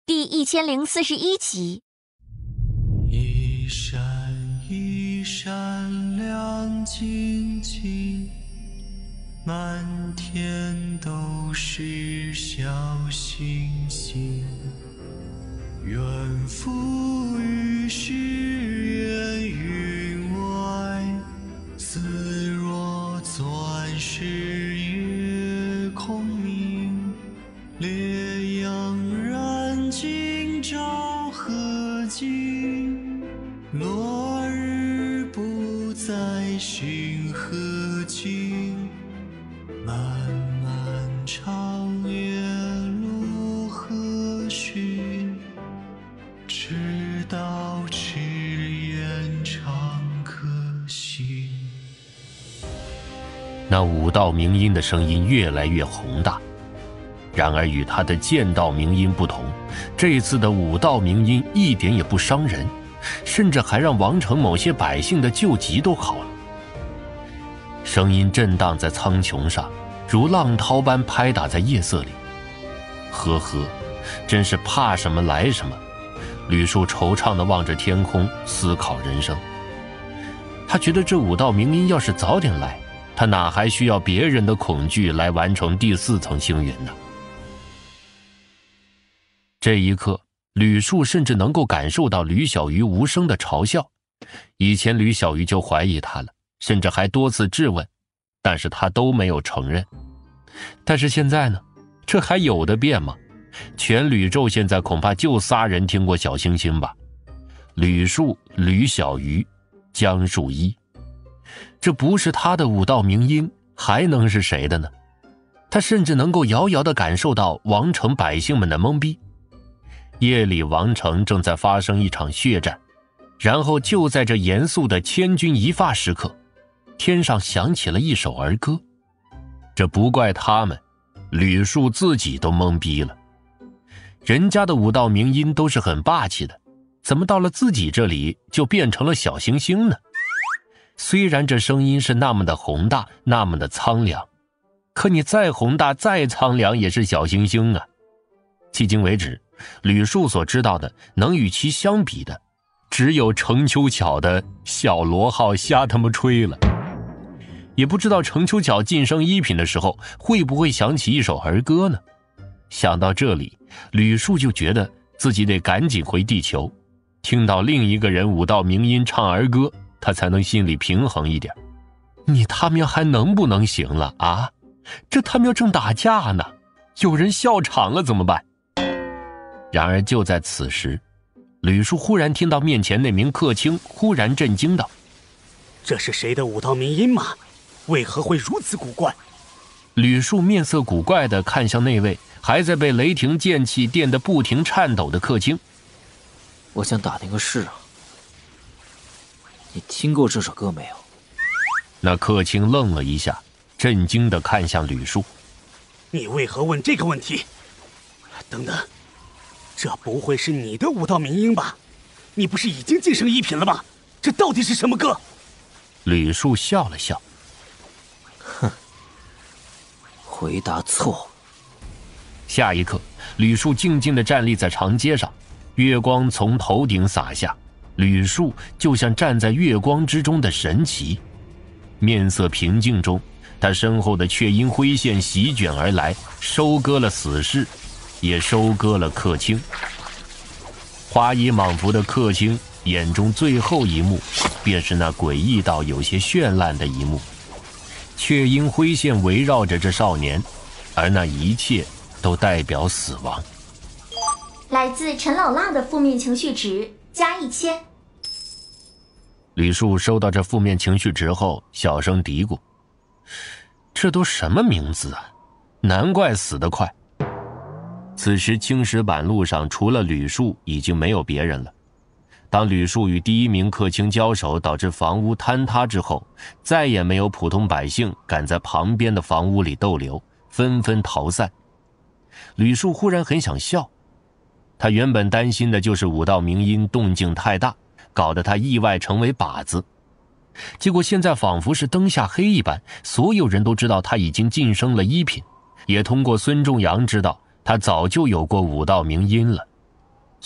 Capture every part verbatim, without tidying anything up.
第一千零四十一集。 一闪一闪亮晶晶，满天都是小星星，远赴于誓言云外，似若钻石夜空明，烈阳燃尽照河津，落日不再星河尽，漫漫长夜路何寻，直到赤焰长可行。 那武道鸣音的声音越来越宏大，然而与他的剑道鸣音不同，这次的武道鸣音一点也不伤人，甚至还让王城某些百姓的救急都好了。声音震荡在苍穹上，如浪涛般拍打在夜色里。呵呵，真是怕什么来什么。吕树惆怅地望着天空，思考人生。他觉得这武道鸣音要是早点来，他哪还需要别人的恐惧来完成第四层星云呢？这一刻，吕树甚至能够感受到吕小鱼无声的嘲笑。以前吕小鱼就怀疑他了，甚至还多次质问，但是他都没有承认。但是现在呢，这还有的变吗？全吕宙现在恐怕就仨人听过小星星吧，吕树、吕小鱼、江树一。这不是他的武道鸣音，还能是谁的呢？他甚至能够遥遥地感受到王城百姓们的懵逼。夜里王城正在发生一场血战，然后就在这严肃的千钧一发时刻，天上响起了一首儿歌。这不怪他们，吕树自己都懵逼了。人家的武道鸣音都是很霸气的，怎么到了自己这里就变成了小星星呢？虽然这声音是那么的宏大，那么的苍凉，可你再宏大再苍凉也是小星星啊。迄今为止，吕树所知道的能与其相比的，只有程秋巧的小螺号瞎他妈吹了。也不知道程秋巧晋升一品的时候会不会响起一首儿歌呢？想到这里，吕树就觉得自己得赶紧回地球，听到另一个人武道鸣音唱儿歌，他才能心里平衡一点。你他喵还能不能行了啊？这他喵正打架呢，有人笑场了怎么办？然而就在此时，吕树忽然听到面前那名客卿忽然震惊道： 这是谁的武道鸣音吗？为何会如此古怪？ 吕树面色古怪地看向那位还在被雷霆剑气电得不停颤抖的客卿。 我想打听个事啊，你听过这首歌没有？ 那客卿愣了一下，震惊地看向吕树。 你为何问这个问题？等等，这不会是你的武道鸣音吧？你不是已经晋升一品了吗？这到底是什么歌？ 吕树笑了笑。 哼，回答错。 下一刻，吕树静静地站立在长街上，月光从头顶洒下，吕树就像站在月光之中的神奇。面色平静中，他身后的雀鹰灰线席卷而来，收割了死士，也收割了客卿。花衣莽服的客卿眼中最后一幕，便是那诡异到有些绚烂的一幕。雀鹰灰线围绕着这少年，而那一切都代表死亡。 来自陈老辣的负面情绪值加一千。 吕树收到这负面情绪值后，小声嘀咕：这都什么名字啊，难怪死得快。此时青石板路上除了吕树已经没有别人了。当吕树与第一名客卿交手导致房屋坍塌之后，再也没有普通百姓敢在旁边的房屋里逗留，纷纷逃散。吕树忽然很想笑，他原本担心的就是武道鸣音动静太大，搞得他意外成为靶子。结果现在仿佛是灯下黑一般，所有人都知道他已经晋升了一品，也通过孙仲阳知道他早就有过武道鸣音了。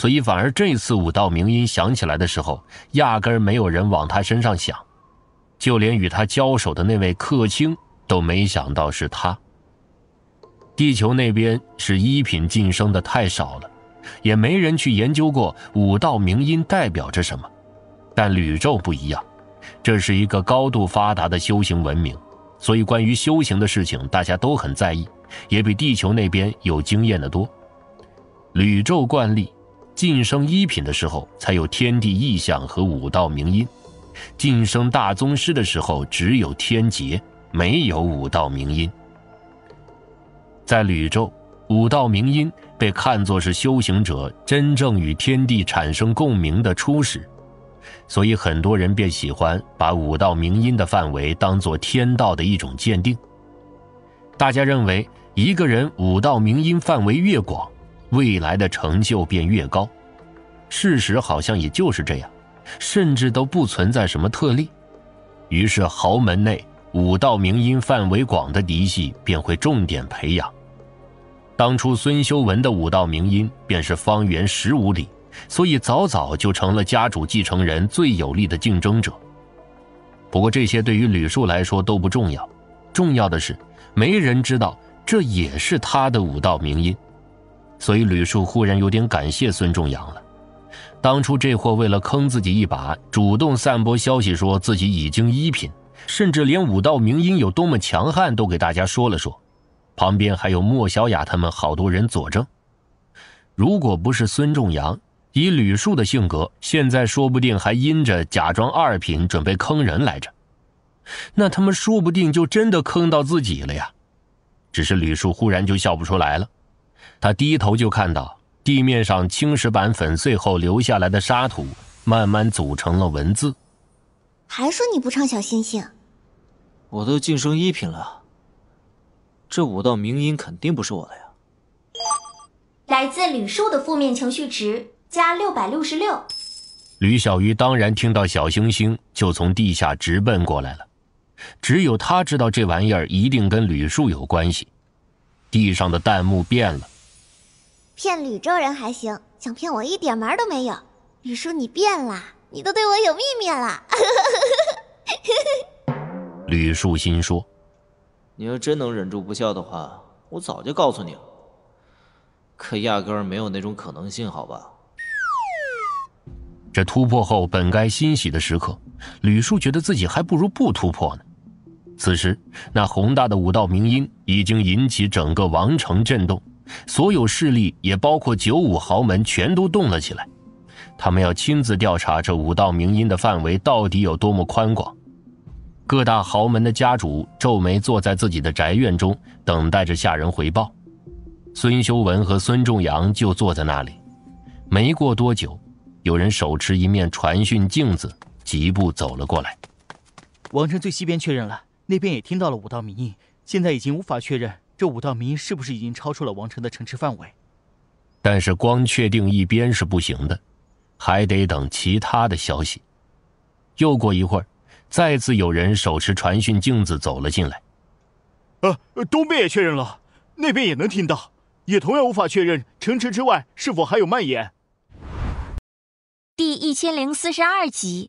所以反而这次武道明音想起来的时候，压根儿没有人往他身上想，就连与他交手的那位客卿都没想到是他。地球那边是一品晋升的太少了，也没人去研究过武道明音代表着什么。但吕宙不一样，这是一个高度发达的修行文明，所以关于修行的事情大家都很在意，也比地球那边有经验的多。吕宙惯例，晋升一品的时候才有天地异象和武道明音，晋升大宗师的时候只有天劫，没有武道明音。在吕宙，武道明音被看作是修行者真正与天地产生共鸣的初始，所以很多人便喜欢把武道明音的范围当作天道的一种鉴定。大家认为一个人武道明音范围越广，未来的成就便越高。事实好像也就是这样，甚至都不存在什么特例。于是豪门内武道明音范围广的嫡系便会重点培养。当初孙修文的武道明音便是方圆十五里，所以早早就成了家主继承人最有力的竞争者。不过这些对于吕树来说都不重要，重要的是没人知道这也是他的武道明音。所以吕树忽然有点感谢孙仲阳了。当初这货为了坑自己一把，主动散播消息说自己已经一品，甚至连武道明音有多么强悍都给大家说了说，旁边还有莫小雅他们好多人佐证。如果不是孙仲阳，以吕树的性格，现在说不定还阴着假装二品准备坑人来着，那他们说不定就真的坑到自己了呀。只是吕树忽然就笑不出来了，他低头就看到地面上青石板粉碎后留下来的沙土慢慢组成了文字。 还说你不唱小星星？ 我都晋升一品了，这武道明音肯定不是我的呀。 来自吕树的负面情绪值加六百六十六。 吕小鱼当然听到小星星就从地下直奔过来了，只有他知道这玩意儿一定跟吕树有关系。地上的弹幕变了， 骗吕宙人还行，想骗我一点门都没有。吕叔你变了，你都对我有秘密了。 吕树心说， 你要真能忍住不笑的话，我早就告诉你了，可压根儿没有那种可能性，好吧。 这突破后本该欣喜的时刻，吕树觉得自己还不如不突破呢。此时那宏大的武道明音已经引起整个王城震动，所有势力也包括九五豪门全都动了起来，他们要亲自调查这武道明音的范围到底有多么宽广。各大豪门的家主皱眉坐在自己的宅院中，等待着下人回报。孙修文和孙仲阳就坐在那里。没过多久，有人手持一面传讯镜子疾步走了过来。 王城最西边确认了，那边也听到了武道明音，现在已经无法确认这武道明音是不是已经超出了王城的城池范围。 但是光确定一边是不行的，还得等其他的消息。又过一会儿，再次有人手持传讯镜子走了进来。 呃，东边也确认了，那边也能听到，也同样无法确认城池之外是否还有蔓延。 第一千零四十二集。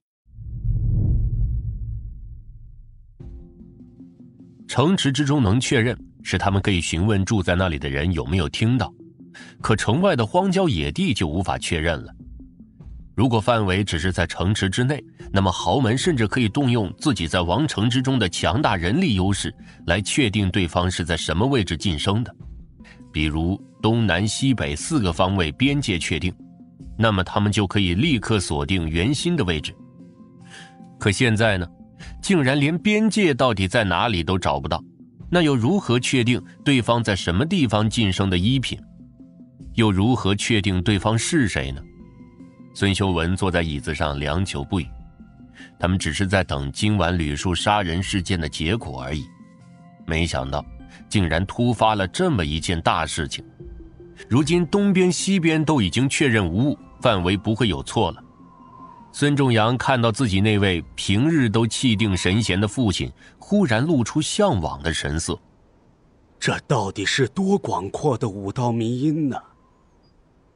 城池之中能确认，是他们可以询问住在那里的人有没有听到，可城外的荒郊野地就无法确认了。如果范围只是在城池之内，那么豪门甚至可以动用自己在王城之中的强大人力优势来确定对方是在什么位置晋升的。比如东南西北四个方位边界确定，那么他们就可以立刻锁定原心的位置。可现在呢，竟然连边界到底在哪里都找不到，那又如何确定对方在什么地方晋升的一品？又如何确定对方是谁呢？孙修文坐在椅子上良久不语，他们只是在等今晚吕树杀人事件的结果而已。没想到竟然突发了这么一件大事情。如今东边西边都已经确认无误，范围不会有错了。孙仲阳看到自己那位平日都气定神闲的父亲忽然露出向往的神色。 这到底是多广阔的武道迷音呢？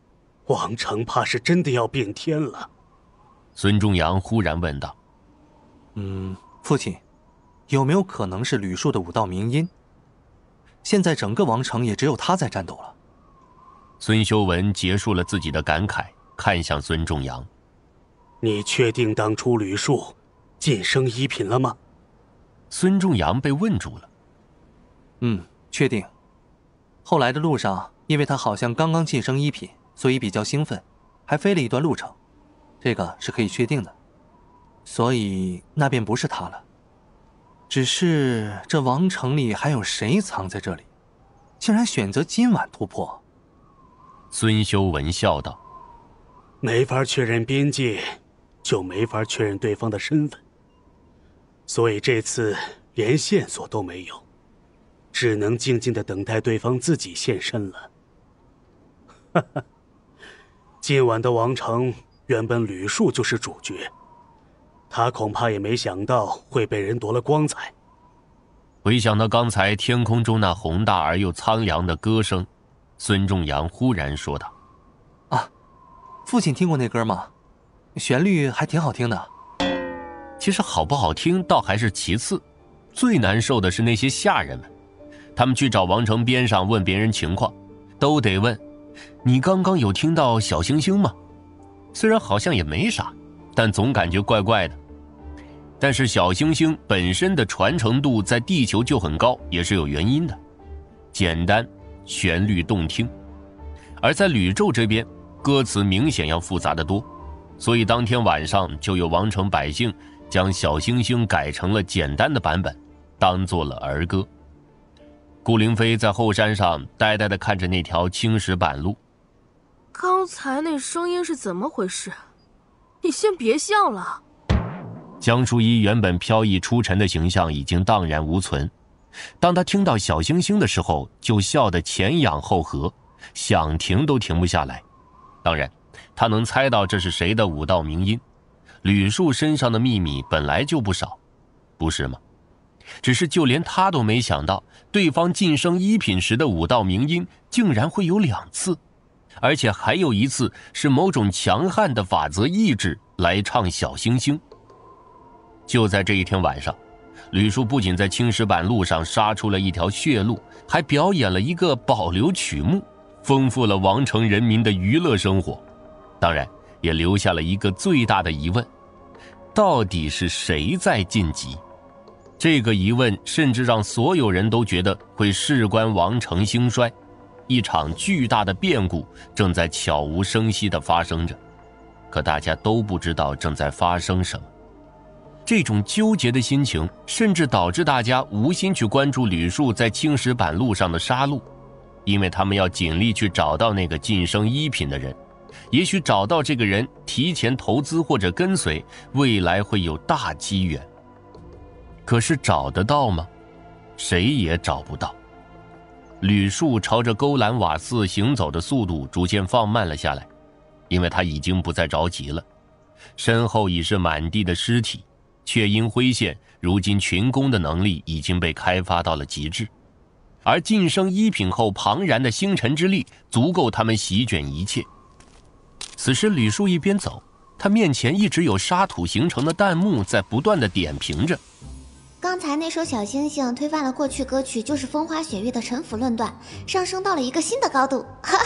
王城怕是真的要变天了。 孙仲阳忽然问道：“ 嗯，父亲，有没有可能是吕树的武道明音？现在整个王城也只有他在战斗了。” 孙修文结束了自己的感慨，看向孙仲阳：“ 你确定当初吕树晋升一品了吗？” 孙仲阳被问住了。 嗯，确定。后来的路上，因为他好像刚刚晋升一品，所以比较兴奋，还飞了一段路程，这个是可以确定的。所以那便不是他了。只是这王城里还有谁藏在这里，竟然选择今晚突破？ 孙修文笑道：“ 没法确认边界，就没法确认对方的身份，所以这次连线索都没有，只能静静地等待对方自己现身了。哈哈，今晚的王城原本吕树就是主角，他恐怕也没想到会被人夺了光彩。” 回想到刚才天空中那宏大而又苍凉的歌声，孙仲阳忽然说道：“ 啊，父亲听过那歌吗？旋律还挺好听的。” 其实好不好听倒还是其次，最难受的是那些下人们。他们去找王城边上问别人情况，都得问：“你刚刚有听到小星星吗？”虽然好像也没啥，但总感觉怪怪的。但是小星星本身的传承度在地球就很高，也是有原因的。简单，旋律动听。而在吕宙这边，歌词明显要复杂得多，所以当天晚上就有王城百姓将小星星改成了简单的版本，当做了儿歌。顾灵飞在后山上呆呆地看着那条青石板路。 刚才那声音是怎么回事？你先别笑了。 江淑一原本飘逸出尘的形象已经荡然无存，当他听到小星星的时候，就笑得前仰后合，想停都停不下来。当然，他能猜到这是谁的武道名音。吕树身上的秘密本来就不少，不是吗？只是就连他都没想到，对方晋升一品时的武道名音竟然会有两次，而且还有一次是某种强悍的法则意志来唱小星星。就在这一天晚上，吕树不仅在青石板路上杀出了一条血路，还表演了一个保留曲目，丰富了王城人民的娱乐生活。当然也留下了一个最大的疑问，到底是谁在晋级？这个疑问甚至让所有人都觉得会事关王城兴衰，一场巨大的变故正在悄无声息地发生着，可大家都不知道正在发生什么。这种纠结的心情甚至导致大家无心去关注吕树在青石板路上的杀戮，因为他们要尽力去找到那个晋升一品的人，也许找到这个人，提前投资或者跟随，未来会有大机缘。可是找得到吗？谁也找不到。吕树朝着勾栏瓦寺行走的速度逐渐放慢了下来，因为他已经不再着急了。身后已是满地的尸体，雀鹰灰线如今群攻的能力已经被开发到了极致，而晋升一品后庞然的星辰之力足够他们席卷一切。此时吕树一边走，他面前一直有沙土形成的弹幕在不断的点评着。 刚才那首小星星推翻了过去歌曲就是风花雪月的臣服论断，上升到了一个新的高度。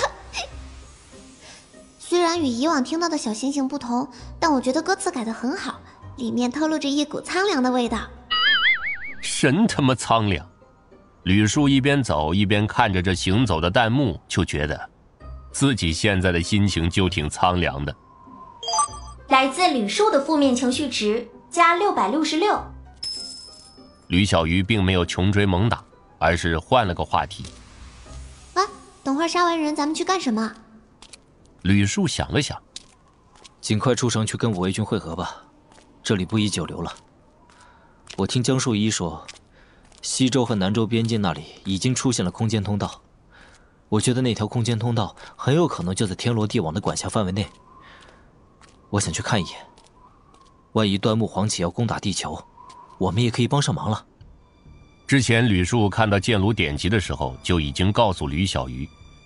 虽然与以往听到的小星星不同，但我觉得歌词改得很好，里面透露着一股苍凉的味道。 神他妈苍凉！吕树一边走一边看着这行走的弹幕，就觉得自己现在的心情就挺苍凉的。 来自吕树的负面情绪值加六百六十六。 吕小鱼并没有穷追猛打，而是换了个话题。 啊，等会儿杀完人咱们去干什么？ 吕树想了想， 尽快出城去跟五位军会合吧，这里不宜久留了。我听江树一说，西周和南周边境那里已经出现了空间通道，我觉得那条空间通道很有可能就在天罗地网的管辖范围内。我想去看一眼，万一端木黄起要攻打地球，我们也可以帮上忙了。 之前吕树看到剑炉典籍的时候，就已经告诉吕小鱼，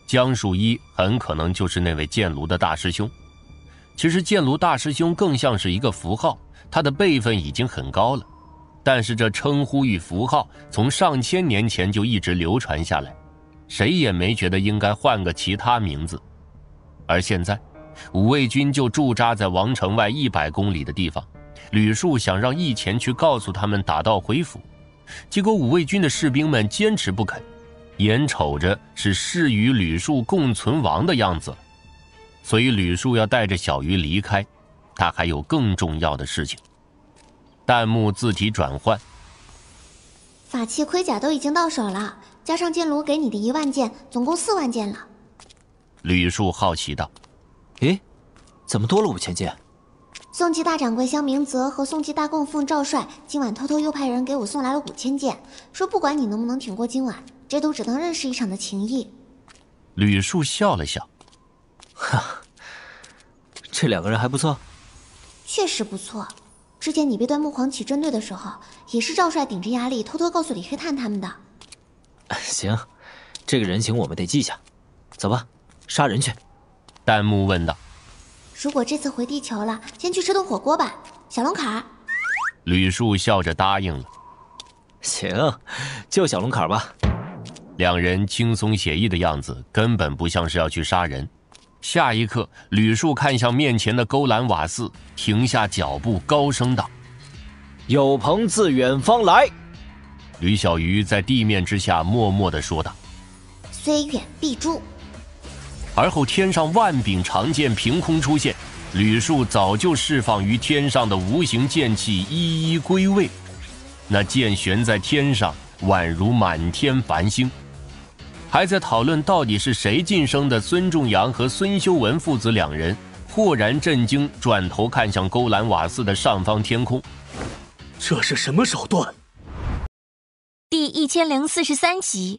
江树一很可能就是那位剑炉的大师兄。其实剑炉大师兄更像是一个符号，他的辈分已经很高了，但是这称呼与符号从上千年前就一直流传下来，谁也没觉得应该换个其他名字。而现在五卫军就驻扎在王城外一百公里的地方，吕树想让义前去告诉他们打道回府，结果五卫军的士兵们坚持不肯，眼瞅着是誓与吕树共存亡的样子，所以吕树要带着小鱼离开，他还有更重要的事情。弹幕字体转换， 法器盔甲都已经到手了，加上剑炉给你的一万件，总共四万件了。 吕树好奇道： 诶，怎么多了五千件？ 宋季大掌柜香明泽和宋季大供奉赵帅今晚偷偷又派人给我送来了五千件，说不管你能不能挺过今晚，这都只当认识一场的情谊。 吕树笑了笑， 哈，这两个人还不错。 确实不错，之前你被端木黄起针对的时候，也是赵帅顶着压力偷偷告诉李黑炭他们的。 行，这个人情我们得记下。走吧，杀人去。 弹幕问道： 如果这次回地球了，先去吃顿火锅吧，小龙坎儿。 吕树笑着答应了。 行，就小龙坎儿吧。 两人轻松写意的样子，根本不像是要去杀人。下一刻，吕树看向面前的勾栏瓦寺，停下脚步，高声道： 有朋自远方来。 吕小鱼在地面之下默默地说道： 虽远必诛。 而后天上万柄长剑凭空出现，吕树早就释放于天上的无形剑气一一归位，那剑悬在天上，宛如满天繁星。还在讨论到底是谁晋升的孙仲阳和孙修文父子两人豁然震惊，转头看向勾栏瓦寺的上方天空。 这是什么手段？ 第一千零四十三集。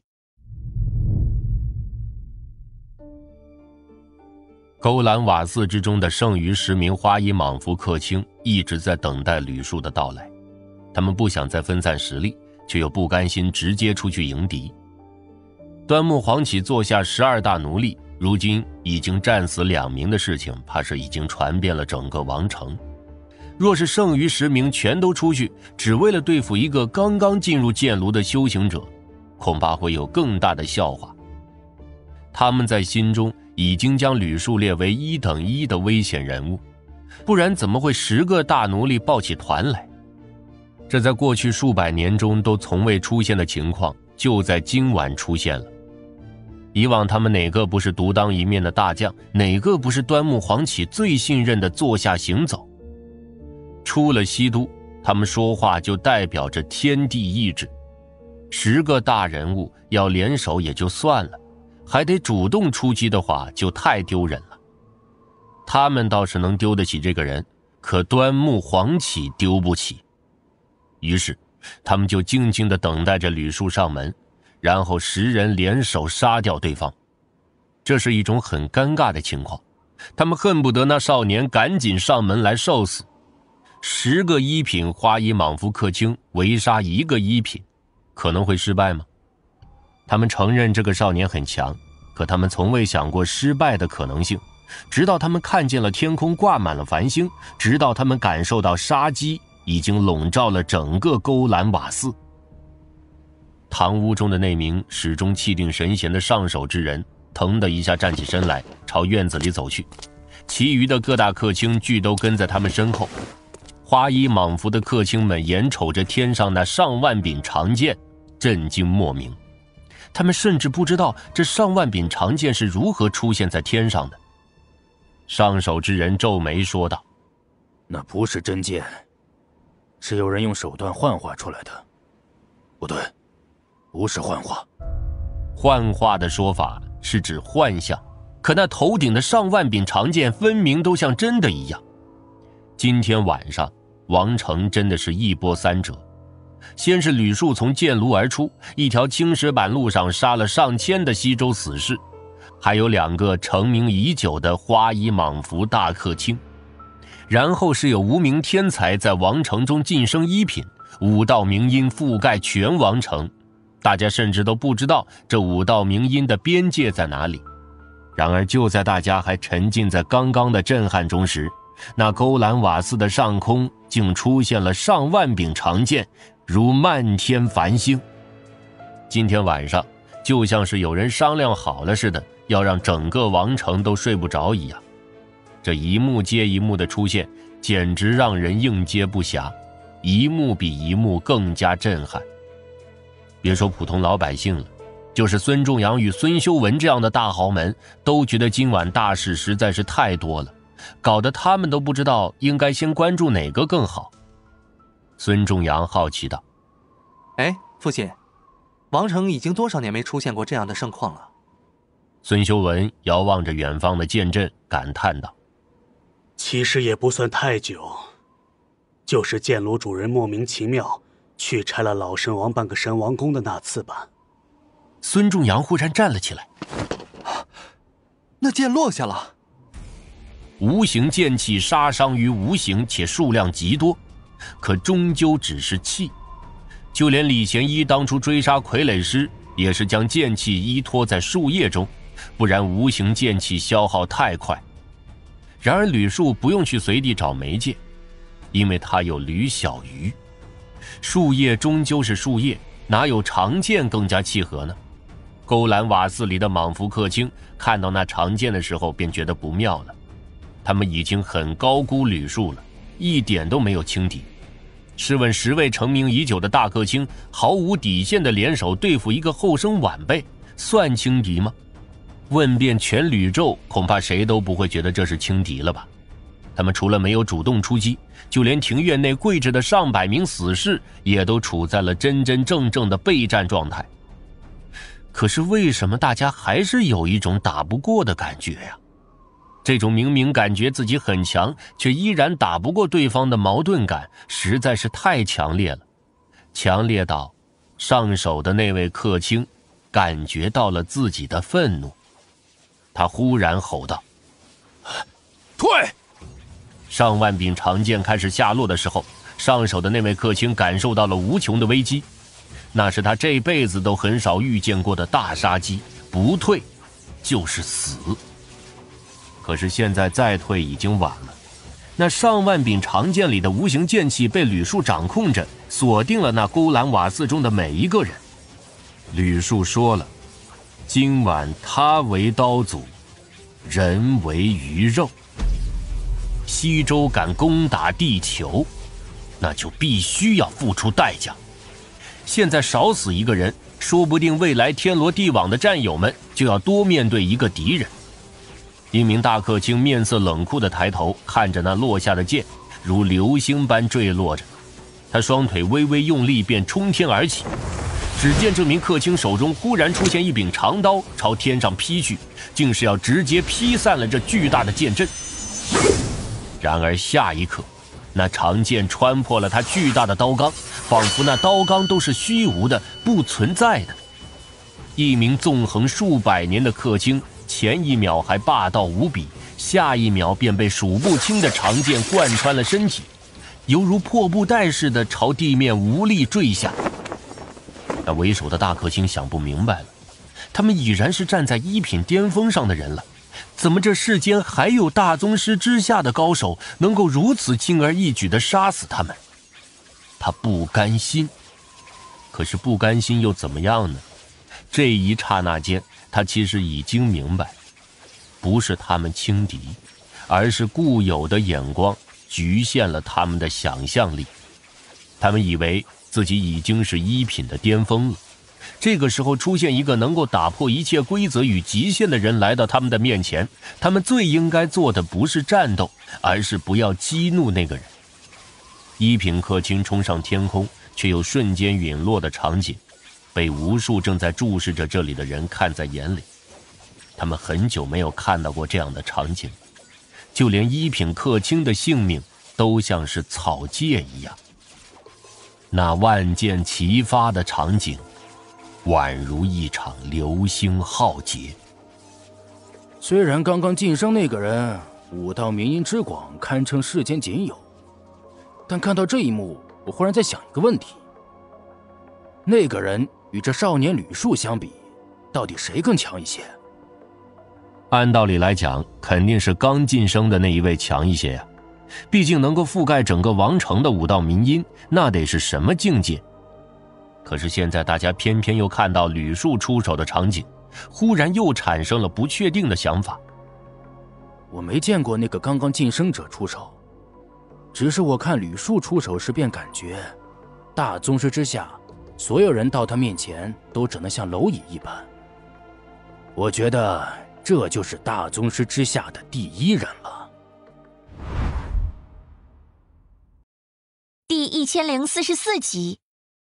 勾栏瓦寺之中的剩余十名花衣莽夫客卿一直在等待吕树的到来，他们不想再分散实力，却又不甘心直接出去迎敌。端木黄起座下十二大奴隶如今已经战死两名的事情，怕是已经传遍了整个王城。若是剩余十名全都出去，只为了对付一个刚刚进入剑炉的修行者，恐怕会有更大的笑话。他们在心中已经将吕树列为一等一的危险人物，不然怎么会十个大奴隶抱起团来？这在过去数百年中都从未出现的情况，就在今晚出现了。以往他们哪个不是独当一面的大将，哪个不是端木黄起最信任的座下行走？出了西都，他们说话就代表着天地意志。十个大人物要联手也就算了，还得主动出击的话，就太丢人了。他们倒是能丢得起这个人，可端木黄起丢不起。于是他们就静静地等待着吕树上门，然后十人联手杀掉对方。这是一种很尴尬的情况，他们恨不得那少年赶紧上门来受死。十个一品花衣莽夫客卿围杀一个一品，可能会失败吗？他们承认这个少年很强，可他们从未想过失败的可能性，直到他们看见了天空挂满了繁星，直到他们感受到杀机已经笼罩了整个勾栏瓦寺。堂屋中的那名始终气定神闲的上手之人腾的一下站起身来，朝院子里走去，其余的各大客卿俱都跟在他们身后。花衣莽服的客卿们眼瞅着天上那上万柄长剑，震惊莫名。他们甚至不知道这上万柄长剑是如何出现在天上的。上手之人皱眉说道： 那不是真剑，是有人用手段幻化出来的。不对，不是幻化。 幻化的说法是指幻象，可那头顶的上万柄长剑分明都像真的一样。今天晚上王城真的是一波三折，先是吕树从剑炉而出，一条青石板路上杀了上千的西周死士，还有两个成名已久的花衣莽服大客卿。然后是有无名天才在王城中晋升一品，武道名音覆盖全王城，大家甚至都不知道这武道名音的边界在哪里， 然而就在大家还沉浸在刚刚的震撼中时，那勾栏瓦寺的上空竟出现了上万柄长剑，如漫天繁星。今天晚上就像是有人商量好了似的，要让整个王城都睡不着一样。这一幕接一幕的出现，简直让人应接不暇，一幕比一幕更加震撼。别说普通老百姓了，就是孙仲阳与孙修文这样的大豪门，都觉得今晚大事实在是太多了，搞得他们都不知道应该先关注哪个更好。孙仲阳好奇道： 哎，父亲，王城已经多少年没出现过这样的盛况了？ 孙修文遥望着远方的剑阵，感叹道： 其实也不算太久，就是剑炉主人莫名其妙去拆了老神王半个神王宫的那次吧。 孙仲阳忽然站了起来， 那剑落下了。 无形剑气杀伤于无形，且数量极多，可终究只是气。就连李贤一当初追杀傀儡师，也是将剑气依托在树叶中，不然无形剑气消耗太快。然而吕树不用去随地找媒介，因为他有吕小鱼。树叶终究是树叶，哪有长剑更加契合呢？勾栏瓦寺里的莽夫客卿看到那长剑的时候，便觉得不妙了。他们已经很高估吕树了，一点都没有轻敌。试问十位成名已久的大客卿，毫无底线的联手对付一个后生晚辈，算轻敌吗？问遍全吕宙，恐怕谁都不会觉得这是轻敌了吧。他们除了没有主动出击，就连庭院内跪着的上百名死士也都处在了真真正正的备战状态。可是为什么大家还是有一种打不过的感觉呀？这种明明感觉自己很强，却依然打不过对方的矛盾感实在是太强烈了，强烈到上手的那位客卿感觉到了自己的愤怒。他忽然吼道： 退！ 上万柄长剑开始下落的时候，上手的那位客卿感受到了无穷的危机，那是他这辈子都很少遇见过的大杀机，不退就是死。可是现在再退已经晚了，那上万柄长剑里的无形剑气被吕树掌控着，锁定了那勾栏瓦寺中的每一个人。吕树说了，今晚他为刀俎，人为鱼肉。西周敢攻打地球，那就必须要付出代价。现在少死一个人，说不定未来天罗地网的战友们就要多面对一个敌人。一名大客卿面色冷酷地抬头看着那落下的剑，如流星般坠落着。他双腿微微用力，便冲天而起。只见这名客卿手中忽然出现一柄长刀，朝天上劈去，竟是要直接劈散了这巨大的剑阵。然而下一刻，那长剑穿破了他巨大的刀纲，仿佛那刀纲都是虚无的、不存在的。一名纵横数百年的客卿，前一秒还霸道无比，下一秒便被数不清的长剑贯穿了身体，犹如破布袋似的朝地面无力坠下。那为首的大客卿想不明白了，他们已然是站在一品巅峰上的人了，怎么这世间还有大宗师之下的高手能够如此轻而易举地杀死他们？他不甘心，可是不甘心又怎么样呢？这一刹那间，他其实已经明白，不是他们轻敌，而是固有的眼光局限了他们的想象力。他们以为自己已经是一品的巅峰了，这个时候出现一个能够打破一切规则与极限的人来到他们的面前，他们最应该做的不是战斗，而是不要激怒那个人。一品客卿冲上天空，却又瞬间陨落的场景，被无数正在注视着这里的人看在眼里。他们很久没有看到过这样的场景，就连一品客卿的性命都像是草芥一样。那万箭齐发的场景，宛如一场流星浩劫。 虽然刚刚晋升那个人武道名音之广，堪称世间仅有，但看到这一幕，我忽然在想一个问题：那个人与这少年吕树相比，到底谁更强一些？ 按道理来讲，肯定是刚晋升的那一位强一些呀。毕竟能够覆盖整个王城的武道名音，那得是什么境界？可是现在大家偏偏又看到吕树出手的场景，忽然又产生了不确定的想法。 我没见过那个刚刚晋升者出手，只是我看吕树出手时便感觉，大宗师之下，所有人到他面前都只能像蝼蚁一般。我觉得这就是大宗师之下的第一人了。 第一千零四十四集。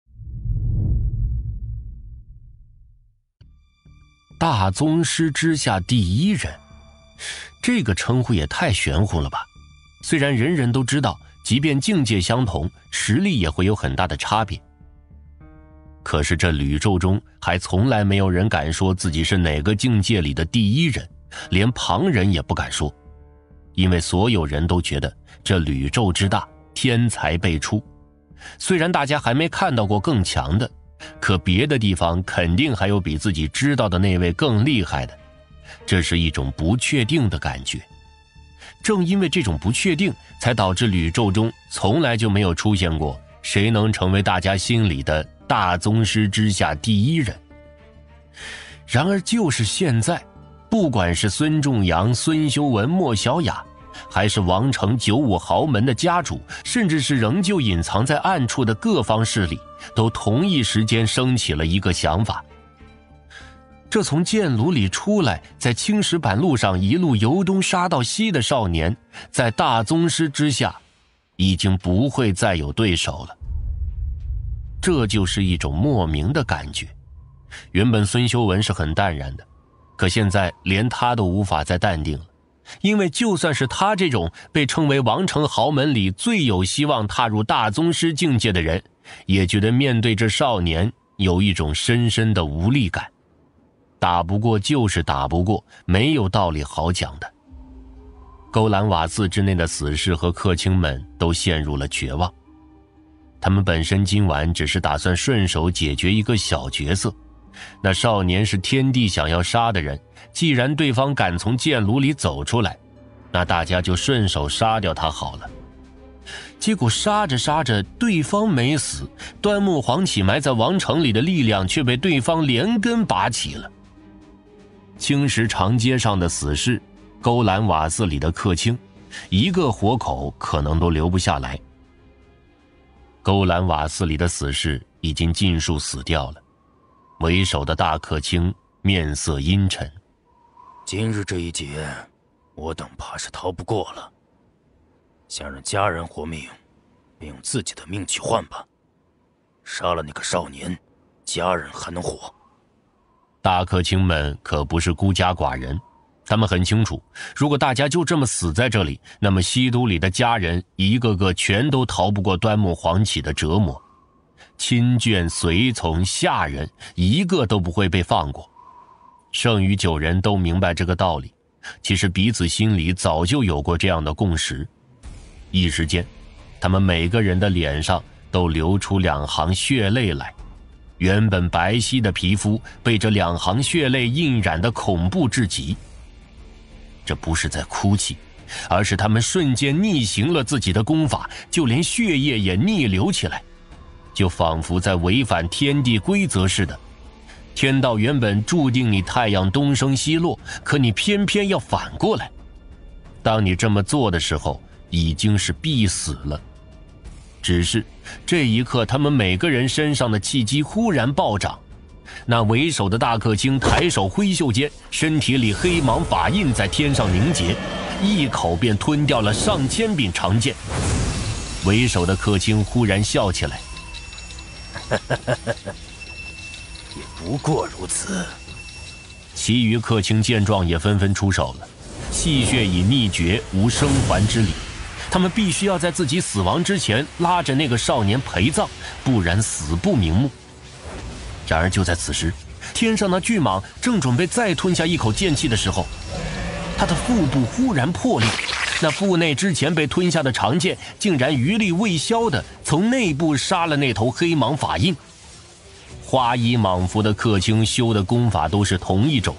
大宗师之下第一人，这个称呼也太玄乎了吧。虽然人人都知道，即便境界相同，实力也会有很大的差别，可是这吕宙中还从来没有人敢说自己是哪个境界里的第一人，连旁人也不敢说，因为所有人都觉得这吕宙之大，天才辈出。虽然大家还没看到过更强的，可别的地方肯定还有比自己知道的那位更厉害的，这是一种不确定的感觉。正因为这种不确定，才导致吕宙中从来就没有出现过谁能成为大家心里的大宗师之下第一人。然而就是现在，不管是孙仲阳、孙修文、莫小雅，还是王城九五豪门的家主，甚至是仍旧隐藏在暗处的各方势力，都同一时间升起了一个想法。这从剑炉里出来，在青石板路上一路由东杀到西的少年，在大宗师之下已经不会再有对手了。这就是一种莫名的感觉。原本孙修文是很淡然的，可现在连他都无法再淡定了，因为就算是他这种被称为王城豪门里最有希望踏入大宗师境界的人，也觉得面对这少年有一种深深的无力感。打不过就是打不过，没有道理好讲的。勾栏瓦寺之内的死士和客卿们都陷入了绝望。他们本身今晚只是打算顺手解决一个小角色，那少年是天帝想要杀的人，既然对方敢从剑炉里走出来，那大家就顺手杀掉他好了。结果杀着杀着，对方没死，端木黄起埋在王城里的力量却被对方连根拔起了。青石长街上的死士，勾栏瓦寺里的客卿，一个活口可能都留不下来。勾栏瓦寺里的死士已经尽数死掉了，为首的大客卿面色阴沉。 今日这一劫，我等怕是逃不过了。想让家人活命，便用自己的命去换吧。杀了那个少年，家人还能活。 大客卿们可不是孤家寡人，他们很清楚，如果大家就这么死在这里，那么西都里的家人一个个全都逃不过端木黄起的折磨，亲眷、随从、下人一个都不会被放过。剩余九人都明白这个道理，其实彼此心里早就有过这样的共识。一时间，他们每个人的脸上都流出两行血泪来，原本白皙的皮肤被这两行血泪印染得恐怖至极。这不是在哭泣，而是他们瞬间逆行了自己的功法，就连血液也逆流起来，就仿佛在违反天地规则似的。天道原本注定你太阳东升西落，可你偏偏要反过来。当你这么做的时候，已经是必死了。只是这一刻，他们每个人身上的气机忽然暴涨。那为首的大客卿抬手挥袖间，身体里黑芒法印在天上凝结，一口便吞掉了上千柄长剑。为首的客卿忽然笑起来， 也不过如此。 其余客卿见状也纷纷出手了，戏谑已逆绝，无生还之理。他们必须要在自己死亡之前拉着那个少年陪葬，不然死不瞑目。然而就在此时，天上那巨蟒正准备再吞下一口剑气的时候，他的腹部忽然破裂，那腹内之前被吞下的长剑竟然余力未消的从内部杀了那头黑蟒法印。花衣蟒服的客卿修的功法都是同一种，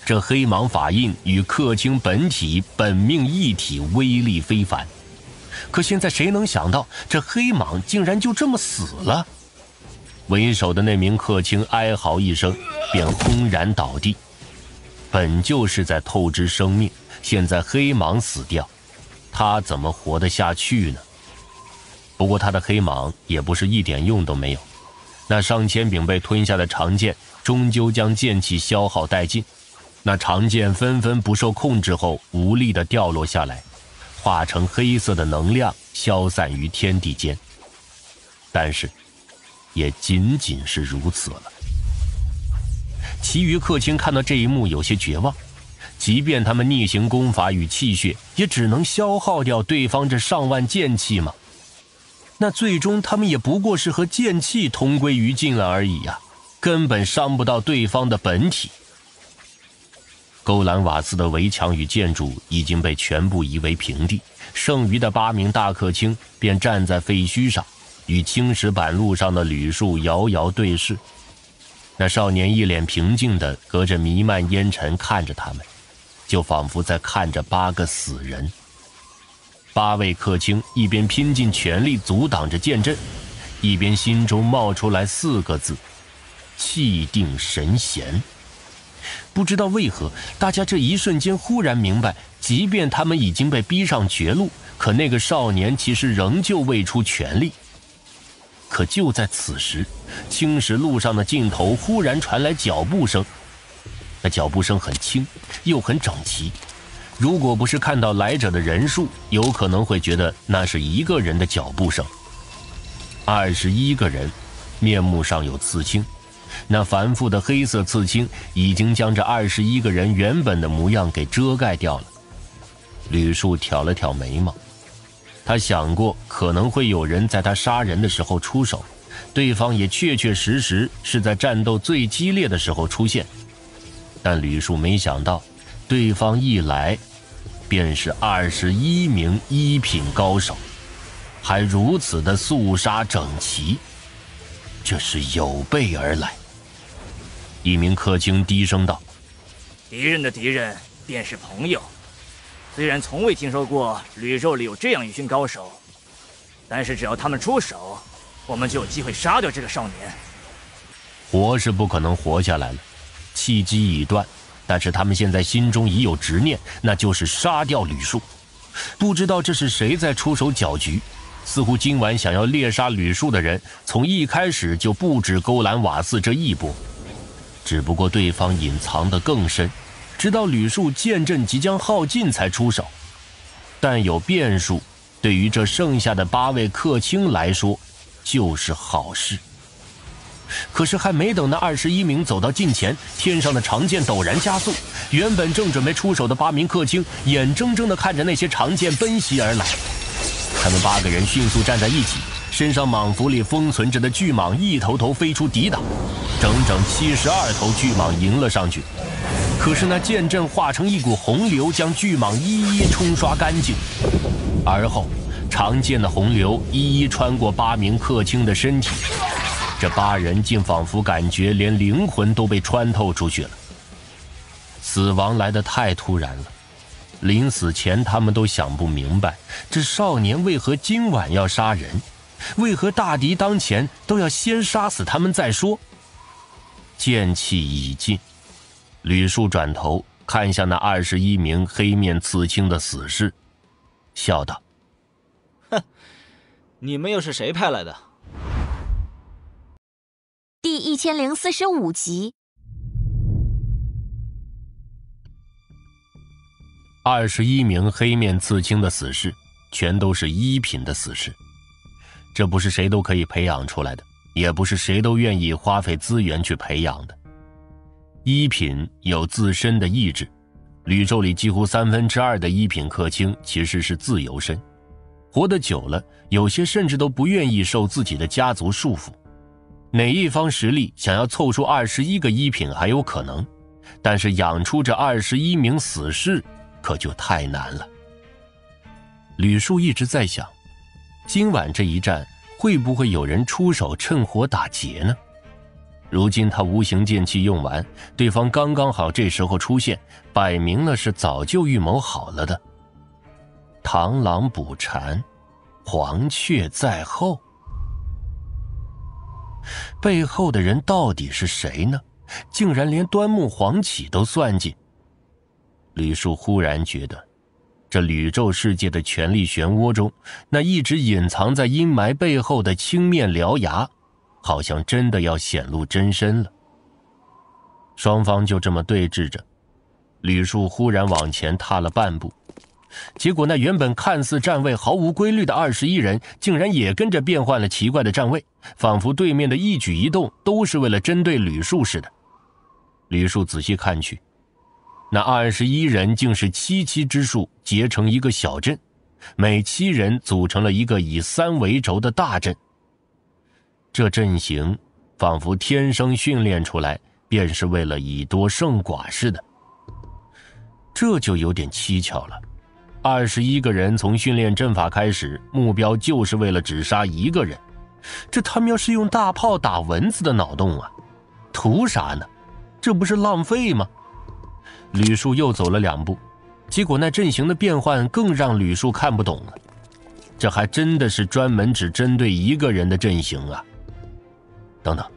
这黑芒法印与克钦本体本命一体，威力非凡。可现在谁能想到，这黑蟒竟然就这么死了？为首的那名克钦哀嚎一声，便轰然倒地。本就是在透支生命，现在黑蟒死掉，他怎么活得下去呢？不过他的黑蟒也不是一点用都没有，那上千柄被吞下的长剑，终究将剑气消耗殆尽。那长剑纷纷不受控制后，无力地掉落下来，化成黑色的能量，消散于天地间。但是，也仅仅是如此了。其余克钦看到这一幕，有些绝望。即便他们逆行功法与气血，也只能消耗掉对方这上万剑气吗？那最终他们也不过是和剑气同归于尽了而已呀、啊，根本伤不到对方的本体。勾栏瓦寺的围墙与建筑已经被全部夷为平地，剩余的八名大克钦便站在废墟上，与青石板路上的吕树遥遥对视。那少年一脸平静地隔着弥漫烟尘看着他们，就仿佛在看着八个死人。八位克钦一边拼尽全力阻挡着剑阵，一边心中冒出来四个字：气定神闲。不知道为何，大家这一瞬间忽然明白，即便他们已经被逼上绝路，可那个少年其实仍旧未出全力。可就在此时，青石路上的尽头忽然传来脚步声，那脚步声很轻，又很整齐。如果不是看到来者的人数，有可能会觉得那是一个人的脚步声。二十一个人，面目上有刺青，那繁复的黑色刺青已经将这二十一个人原本的模样给遮盖掉了。吕树挑了挑眉毛，他想过可能会有人在他杀人的时候出手，对方也确确实实是在战斗最激烈的时候出现，但吕树没想到，对方一来便是二十一名一品高手，还如此的肃杀整齐，这是有备而来。一名克钦低声道： 敌人的敌人便是朋友，虽然从未听说过吕肉里有这样一群高手，但是只要他们出手，我们就有机会杀掉这个少年。 活是不可能活下来了，气机已断，但是他们现在心中已有执念，那就是杀掉吕树。不知道这是谁在出手搅局，似乎今晚想要猎杀吕树的人从一开始就不止勾栏瓦寺这一波，只不过对方隐藏得更深，直到吕树剑阵即将耗尽才出手。但有变数，对于这剩下的八位克钦来说就是好事。可是还没等那二十一名走到近前，天上的长剑陡然加速，原本正准备出手的八名克钦眼睁睁地看着那些长剑奔袭而来。他们八个人迅速站在一起，身上蟒符里封存着的巨蟒一头头飞出抵挡，整整七十二头巨蟒迎了上去。可是那剑阵化成一股洪流，将巨蟒一一冲刷干净。而后长剑的洪流一一穿过八名克钦的身体，这八人竟仿佛感觉连灵魂都被穿透出去了。死亡来得太突然了，临死前他们都想不明白，这少年为何今晚要杀人，为何大敌当前都要先杀死他们再说。剑气已尽，吕树转头看向那二十一名黑面刺青的死士，笑道： 哼，你们又是谁派来的？ 第一千零四十五集。 二十一名黑面刺青的死士，全都是一品的死士。这不是谁都可以培养出来的，也不是谁都愿意花费资源去培养的。一品有自身的意志，宇宙里几乎三分之二的一品克钦其实是自由身，活得久了，有些甚至都不愿意受自己的家族束缚。哪一方实力想要凑出二十一个一品还有可能，但是养出这二十一名死士可就太难了。吕树一直在想，今晚这一战会不会有人出手趁火打劫呢？ 如今他无形剑气用完，对方刚刚好这时候出现，摆明了是早就预谋好了的。螳螂捕蝉，黄雀在后。背后的人到底是谁呢？竟然连端木黄起都算计。吕树忽然觉得，这宇宙世界的权力漩涡中，那一直隐藏在阴霾背后的青面獠牙，好像真的要显露真身了。双方就这么对峙着，吕树忽然往前踏了半步，结果那原本看似站位毫无规律的二十一人，竟然也跟着变换了奇怪的站位，仿佛对面的一举一动都是为了针对吕树似的。吕树仔细看去，那二十一人竟是七七之数结成一个小阵，每七人组成了一个以三为轴的大阵。这阵型仿佛天生训练出来，便是为了以多胜寡似的。这就有点蹊跷了。二十一个人从训练阵法开始，目标就是为了只杀一个人。这他喵是用大炮打蚊子的脑洞啊！图啥呢？这不是浪费吗？吕树又走了两步，结果那阵型的变换更让吕树看不懂了。这还真的是专门只针对一个人的阵型啊！等等，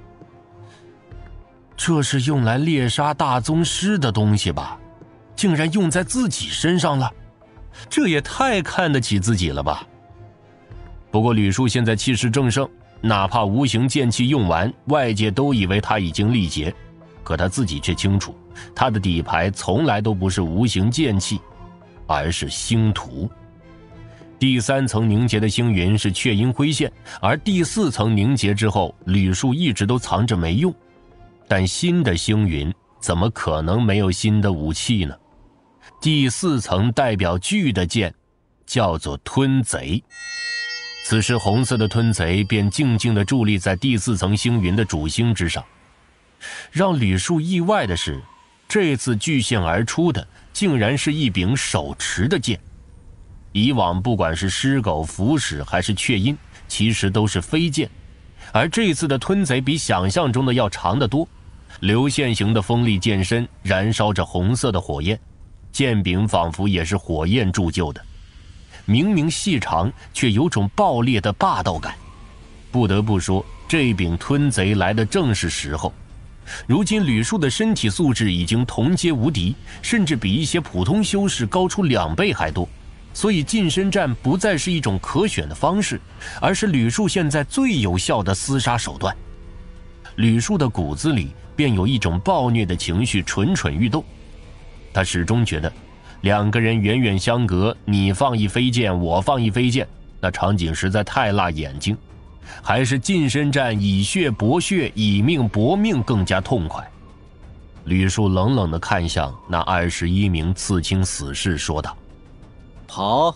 这是用来猎杀大宗师的东西吧？竟然用在自己身上了，这也太看得起自己了吧！不过吕树现在气势正盛，哪怕无形剑气用完，外界都以为他已经力竭，可他自己却清楚，他的底牌从来都不是无形剑气，而是星图。第三层凝结的星云是雀鹰辉线，而第四层凝结之后，吕树一直都藏着没用。但新的星云怎么可能没有新的武器呢？第四层代表巨的剑叫做吞贼。此时红色的吞贼便静静地伫立在第四层星云的主星之上。让吕树意外的是，这次巨现而出的竟然是一柄手持的剑。以往不管是狮狗、伏矢还是雀鹰，其实都是飞剑，而这次的吞贼比想象中的要长得多。流线型的锋利剑身燃烧着红色的火焰，剑柄仿佛也是火焰铸就的，明明细长，却有种爆裂的霸道感。不得不说，这柄吞贼来的正是时候。如今吕树的身体素质已经同阶无敌，甚至比一些普通修士高出两倍还多，所以近身战不再是一种可选的方式，而是吕树现在最有效的厮杀手段。吕树的骨子里便有一种暴虐的情绪蠢蠢欲动，他始终觉得两个人远远相隔，你放一飞剑，我放一飞剑，那场景实在太辣眼睛，还是近身战以血搏血，以命搏命更加痛快。吕树冷冷地看向那二十一名刺青死士，说道： 跑。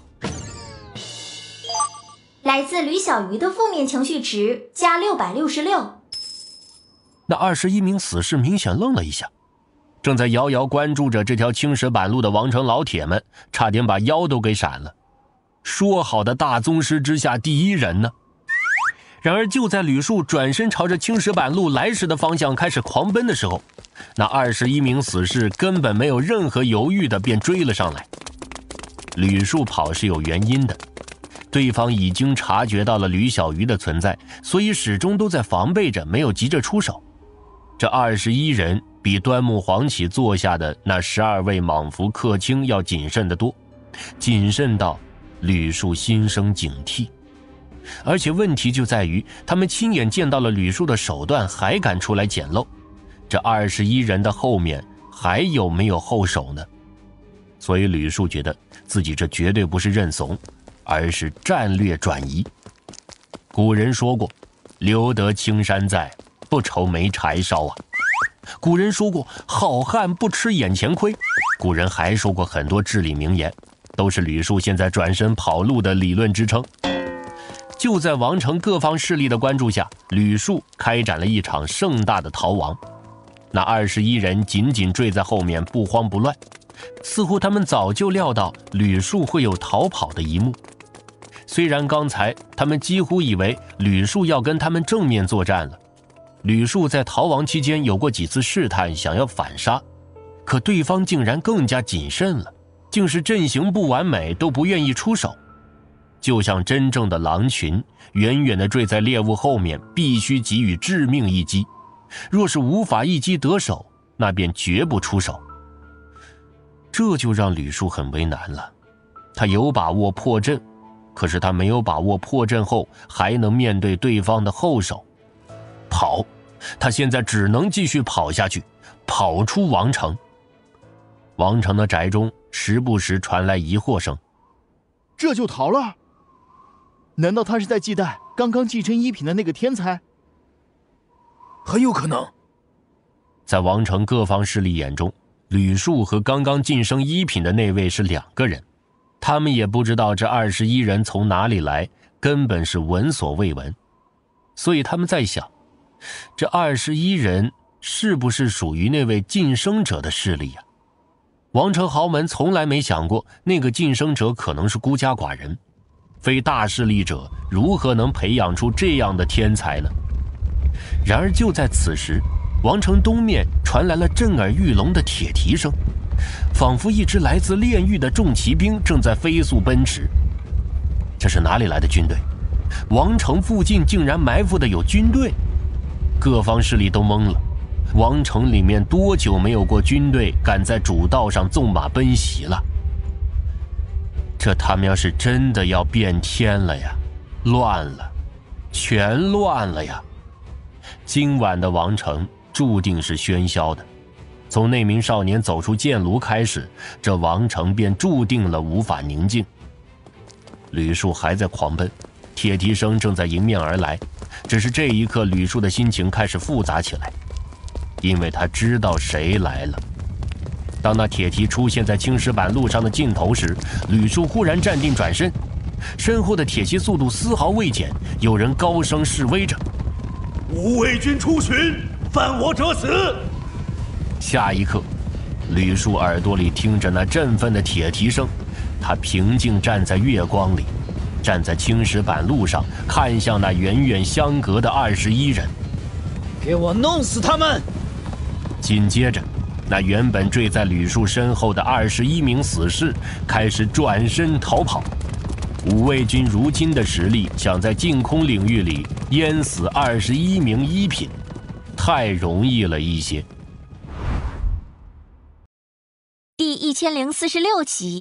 来自吕小鱼的负面情绪值加六百六十六。 那二十一名死士明显愣了一下，正在遥遥关注着这条青石板路的王城老铁们差点把腰都给闪了。说好的大宗师之下第一人呢？然而就在吕树转身朝着青石板路来时的方向开始狂奔的时候，那二十一名死士根本没有任何犹豫的便追了上来。吕树跑是有原因的，对方已经察觉到了吕小鱼的存在，所以始终都在防备着，没有急着出手。这二十一人比端木黄起坐下的那十二位莽服客卿要谨慎得多，谨慎到吕树心生警惕。而且问题就在于，他们亲眼见到了吕树的手段，还敢出来捡漏，这二十一人的后面还有没有后手呢？所以吕树觉得自己这绝对不是认怂，而是战略转移。古人说过，留得青山在，不愁没柴烧啊。古人说过，好汉不吃眼前亏。古人还说过很多至理名言，都是吕树现在转身跑路的理论支撑。就在王城各方势力的关注下，吕树开展了一场盛大的逃亡。那二十一人紧紧追在后面，不慌不乱，似乎他们早就料到吕树会有逃跑的一幕。虽然刚才他们几乎以为吕树要跟他们正面作战了， 吕树在逃亡期间有过几次试探，想要反杀，可对方竟然更加谨慎了，竟是阵型不完美都不愿意出手，就像真正的狼群，远远地坠在猎物后面，必须给予致命一击，若是无法一击得手，那便绝不出手。这就让吕树很为难了，他有把握破阵，可是他没有把握破阵后还能面对对方的后手。跑，他现在只能继续跑下去，跑出王城。王城的宅中时不时传来疑惑声， 这就逃了？难道他是在忌惮刚刚继承一品的那个天才？ 很有可能。 在王城各方势力眼中，吕树和刚刚晋升一品的那位是两个人，他们也不知道这二十一人从哪里来，根本是闻所未闻。所以他们在想，这二十一人是不是属于那位晋升者的势力呀？王城豪门从来没想过那个晋升者可能是孤家寡人，非大势力者如何能培养出这样的天才呢？然而就在此时，王城东面传来了震耳欲聋的铁蹄声，仿佛一支来自炼狱的重骑兵正在飞速奔驰。这是哪里来的军队？王城附近竟然埋伏的有军队？各方势力都懵了，王城里面多久没有过军队敢在主道上纵马奔袭了？这他们要是真的要变天了呀，乱了，全乱了呀！今晚的王城注定是喧嚣的，从那名少年走出剑炉开始，这王城便注定了无法宁静。吕树还在狂奔，铁蹄声正在迎面而来，只是这一刻吕树的心情开始复杂起来，因为他知道谁来了。当那铁蹄出现在青石板路上的尽头时，吕树忽然站定转身，身后的铁骑速度丝毫未减，有人高声示威着： 五卫军出巡，犯我者死！ 下一刻，吕树耳朵里听着那振奋的铁蹄声，他平静站在月光里，站在青石板路上，看向那远远相隔的二十一人。 给我弄死他们！ 紧接着，那原本坠在吕树身后的二十一名死士开始转身逃跑。五卫军如今的实力，想在净空领域里淹死二十一名一品，太容易了一些。 第一千零四十六集。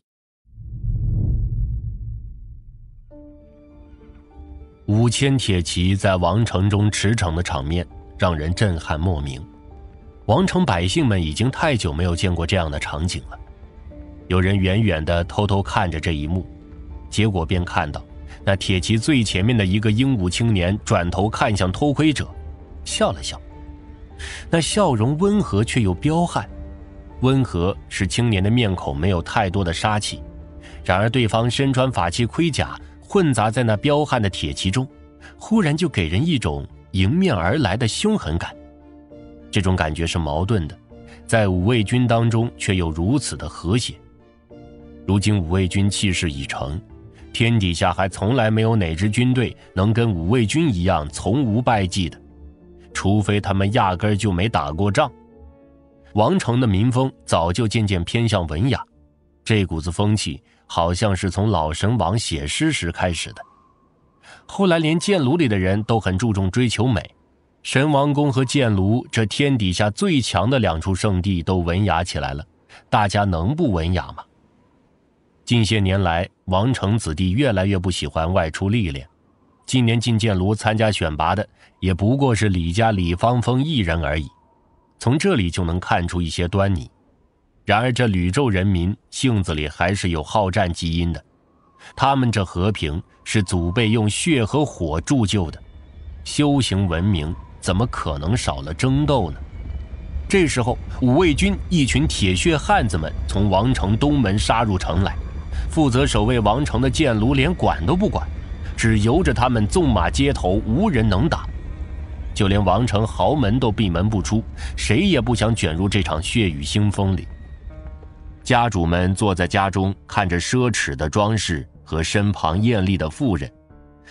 五千铁骑在王城中驰骋的场面让人震撼莫名。王城百姓们已经太久没有见过这样的场景了。有人远远地偷偷看着这一幕，结果便看到那铁骑最前面的一个英武青年转头看向偷窥者，笑了笑，那笑容温和却又彪悍。温和是青年的面孔没有太多的杀气，然而对方身穿法器盔甲，混杂在那彪悍的铁骑中，忽然就给人一种迎面而来的凶狠感。这种感觉是矛盾的，在五卫军当中却又如此的和谐。如今五卫军气势已成，天底下还从来没有哪支军队能跟五卫军一样从无败绩的，除非他们压根儿就没打过仗。王城的民风早就渐渐偏向文雅，这股子风气好像是从老神王写诗时开始的。后来连剑炉里的人都很注重追求美，神王宫和剑炉这天底下最强的两处圣地都文雅起来了，大家能不文雅吗？近些年来，王城子弟越来越不喜欢外出历练，今年进剑炉参加选拔的也不过是李家李方锋一人而已，从这里就能看出一些端倪。然而这吕州人民性子里还是有好战基因的，他们这和平是祖辈用血和火铸就的，修行文明怎么可能少了争斗呢？这时候五卫军一群铁血汉子们从王城东门杀入城来，负责守卫王城的剑炉连管都不管，只由着他们纵马街头，无人能打。就连王城豪门都闭门不出，谁也不想卷入这场血雨腥风里。家主们坐在家中，看着奢侈的装饰和身旁艳丽的妇人，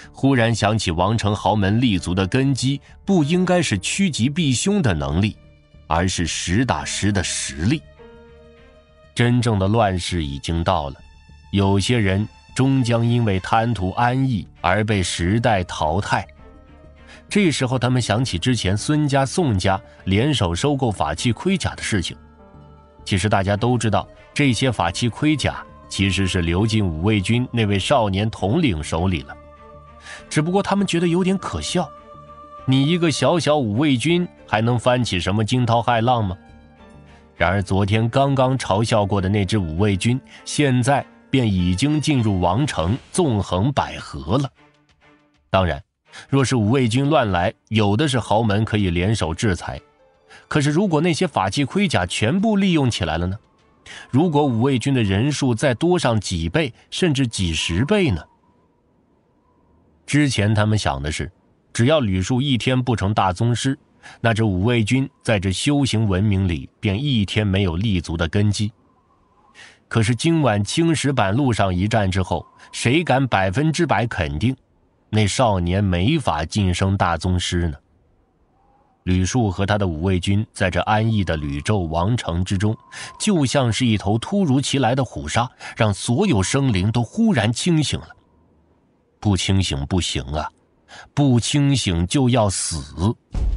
忽然想起王城豪门立足的根基不应该是趋吉避凶的能力，而是实打实的实力。真正的乱世已经到了，有些人终将因为贪图安逸而被时代淘汰。这时候他们想起之前孙家宋家联手收购法器盔甲的事情。其实大家都知道，这些法器盔甲其实是流进五卫军那位少年统领手里了，只不过他们觉得有点可笑，你一个小小五卫军还能翻起什么惊涛骇浪吗？然而昨天刚刚嘲笑过的那支五卫军，现在便已经进入王城，纵横捭阖了。当然，若是五卫军乱来，有的是豪门可以联手制裁。可是如果那些法器盔甲全部利用起来了呢？如果五卫军的人数再多上几倍甚至几十倍呢？之前他们想的是，只要吕树一天不成大宗师，那这五卫军在这修行文明里便一天没有立足的根基。可是今晚青石板路上一战之后，谁敢百分之百肯定那少年没法晋升大宗师呢？吕树和他的五卫军在这安逸的吕宙王城之中，就像是一头突如其来的虎鲨，让所有生灵都忽然清醒了。不清醒不行啊，不清醒就要死。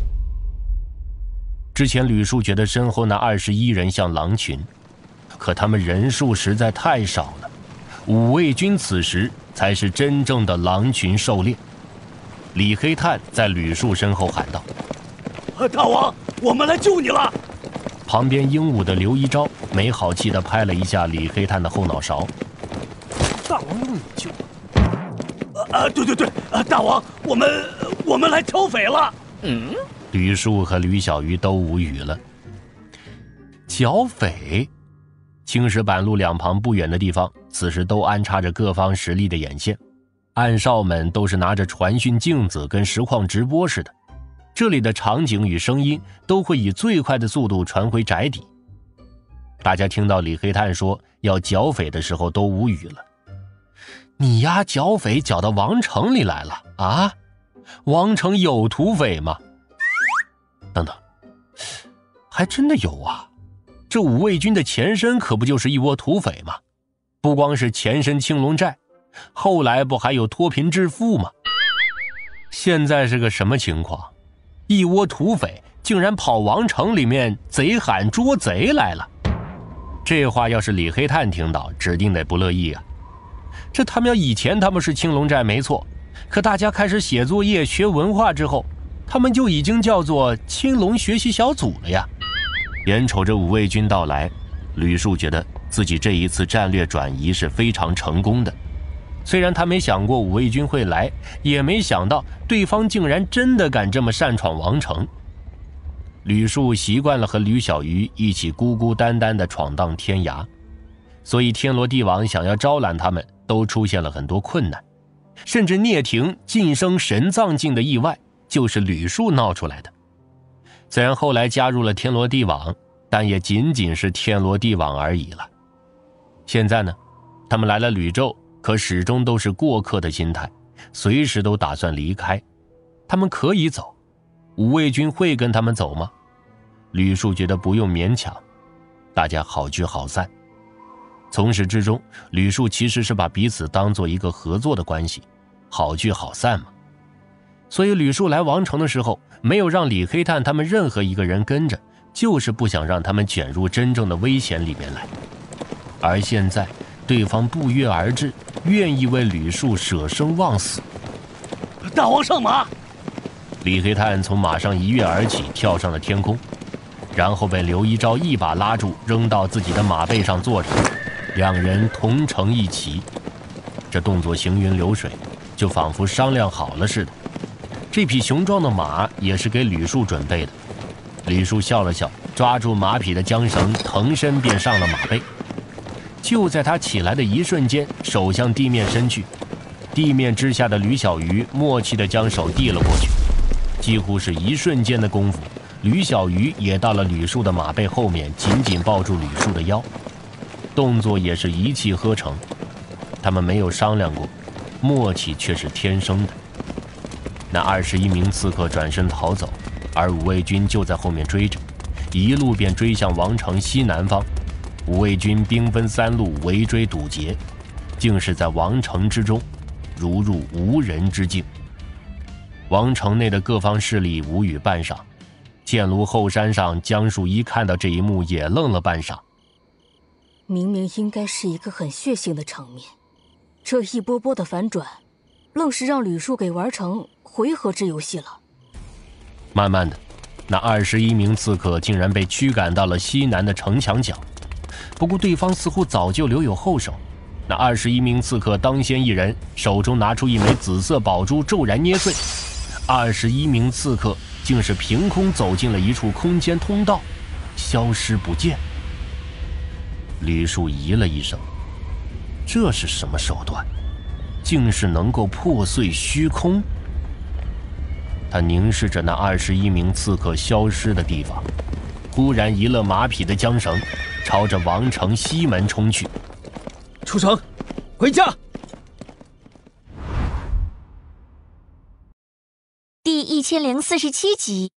之前吕树觉得身后那二十一人像狼群，可他们人数实在太少了，五卫军此时才是真正的狼群狩猎。李黑炭在吕树身后喊道： 大王，我们来救你了！ 旁边英武的刘一昭没好气地拍了一下李黑炭的后脑勺。 大王用你救？啊，对对对，啊，大王，我们我们来挑匪了。 嗯，吕树和吕小鱼都无语了。剿匪？青石板路两旁不远的地方，此时都安插着各方实力的眼线，暗哨们都是拿着传讯镜子跟实况直播似的。这里的场景与声音都会以最快的速度传回宅邸。大家听到李黑炭说要剿匪的时候都无语了。你丫剿匪剿到王城里来了啊？王城有土匪吗？等等，还真的有啊！这五卫军的前身可不就是一窝土匪吗？不光是前身青龙寨，后来不还有脱贫致富吗？现在是个什么情况？一窝土匪竟然跑王城里面贼喊捉贼来了。这话要是李黑炭听到，指定得不乐意啊。这他们以前他们是青龙寨没错，可大家开始写作业学文化之后，他们就已经叫做青龙学习小组了呀。眼瞅着五卫军到来，吕树觉得自己这一次战略转移是非常成功的。虽然他没想过五卫军会来，也没想到对方竟然真的敢这么擅闯王城。吕树习惯了和吕小鱼一起孤孤单单地闯荡天涯，所以天罗地网想要招揽他们都出现了很多困难，甚至聂庭晋升神藏境的意外就是吕树闹出来的。虽然后来加入了天罗地网，但也仅仅是天罗地网而已了。现在呢，他们来了吕宙，可始终都是过客的心态，随时都打算离开。他们可以走，五卫军会跟他们走吗？吕树觉得不用勉强，大家好聚好散。从始至终，吕树其实是把彼此当做一个合作的关系，好聚好散嘛。所以吕树来王城的时候，没有让李黑炭他们任何一个人跟着，就是不想让他们卷入真正的危险里面来。而现在对方不约而至，愿意为吕树舍生忘死。 大王上马！ 李黑炭从马上一跃而起，跳上了天空，然后被刘一昭一把拉住，扔到自己的马背上坐着，两人同乘一骑。这动作行云流水，就仿佛商量好了似的。这匹雄壮的马也是给吕树准备的。吕树笑了笑，抓住马匹的缰绳，腾身便上了马背。就在他起来的一瞬间，手向地面伸去，地面之下的吕小鱼默契地将手递了过去。几乎是一瞬间的功夫，吕小鱼也到了吕树的马背后面，紧紧抱住吕树的腰，动作也是一气呵成。他们没有商量过， 默契却是天生的。那二十一名刺客转身逃走，而五卫军就在后面追着，一路便追向王城西南方。五卫军兵分三路围追堵截，竟是在王城之中，如入无人之境。王城内的各方势力无语半晌，剑庐后山上，江树一看到这一幕也愣了半晌。 明明应该是一个很血腥的场面，这一波波的反转，愣是让吕树给玩成回合制游戏了。 慢慢的，那二十一名刺客竟然被驱赶到了西南的城墙角。不过对方似乎早就留有后手，那二十一名刺客当先一人，手中拿出一枚紫色宝珠，骤然捏碎。二十一名刺客竟是凭空走进了一处空间通道，消失不见。吕树咦了一声，这是什么手段？竟是能够破碎虚空？他凝视着那二十一名刺客消失的地方，忽然一勒马匹的缰绳，朝着王城西门冲去。 出城，回家。 第一千零四十七集。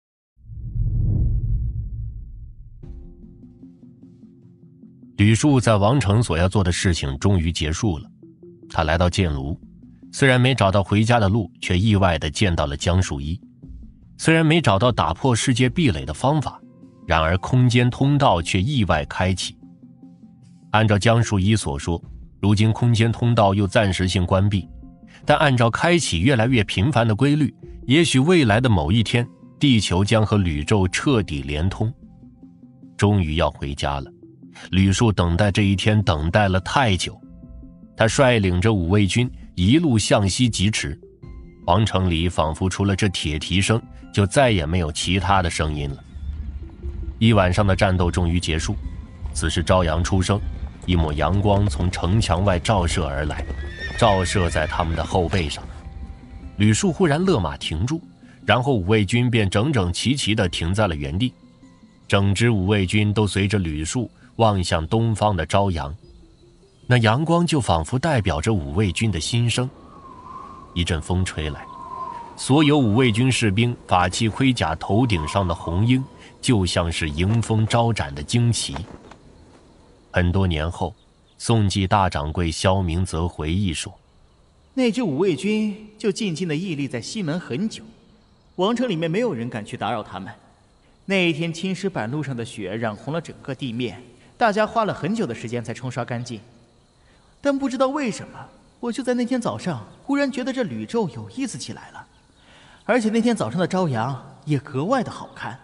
吕树在王城所要做的事情终于结束了。他来到剑庐，虽然没找到回家的路，却意外地见到了江树一。虽然没找到打破世界壁垒的方法，然而空间通道却意外开启。按照江树一所说，如今空间通道又暂时性关闭，但按照开启越来越频繁的规律，也许未来的某一天，地球将和宇宙彻底连通。终于要回家了，吕树等待这一天等待了太久。他率领着五卫军一路向西疾驰，王城里仿佛除了这铁蹄声，就再也没有其他的声音了。一晚上的战斗终于结束，此时朝阳初升，一抹阳光从城墙外照射而来，照射在他们的后背上。吕树忽然勒马停住，然后五卫军便整整齐齐地停在了原地。整支五卫军都随着吕树望向东方的朝阳，那阳光就仿佛代表着五卫军的心声。一阵风吹来，所有五卫军士兵法器盔甲头顶上的红缨就像是迎风招展的旌旗。很多年后，宋继大掌柜萧明泽回忆说， 那支五卫军就静静地屹立在西门很久，王城里面没有人敢去打扰他们。那一天青石板路上的雪染红了整个地面，大家花了很久的时间才冲刷干净。但不知道为什么，我就在那天早上忽然觉得这宇宙有意思起来了，而且那天早上的朝阳也格外的好看。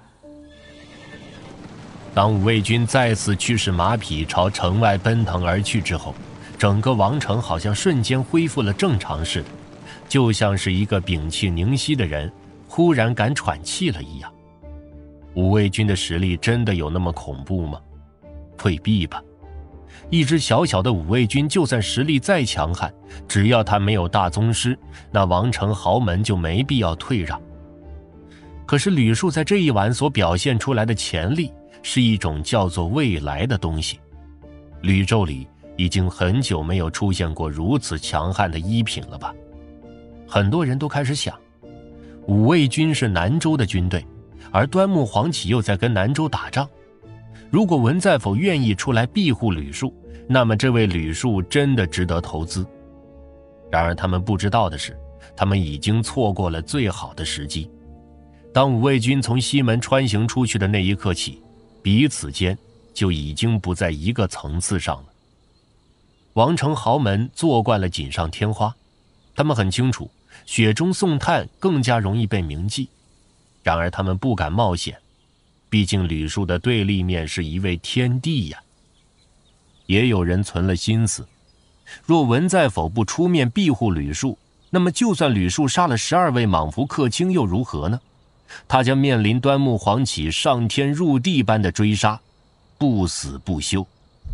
当五卫军再次驱使马匹朝城外奔腾而去之后，整个王城好像瞬间恢复了正常似的，就像是一个屏气凝息的人忽然敢喘气了一样。五卫军的实力真的有那么恐怖吗？未必吧。一支小小的五卫军就算实力再强悍，只要他没有大宗师，那王城豪门就没必要退让。可是吕树在这一晚所表现出来的潜力，是一种叫做未来的东西。宇宙里已经很久没有出现过如此强悍的一品了吧？很多人都开始想，五卫军是南州的军队，而端木黄起又在跟南州打仗。如果文在否愿意出来庇护吕树，那么这位吕树真的值得投资。然而他们不知道的是，他们已经错过了最好的时机。当五卫军从西门穿行出去的那一刻起，彼此间就已经不在一个层次上了。王城豪门做惯了锦上添花，他们很清楚雪中送炭更加容易被铭记，然而他们不敢冒险，毕竟吕树的对立面是一位天帝呀。也有人存了心思，若文在否不出面庇护吕树，那么就算吕树杀了十二位莽夫客卿又如何呢？他将面临端木黄起上天入地般的追杀，不死不休。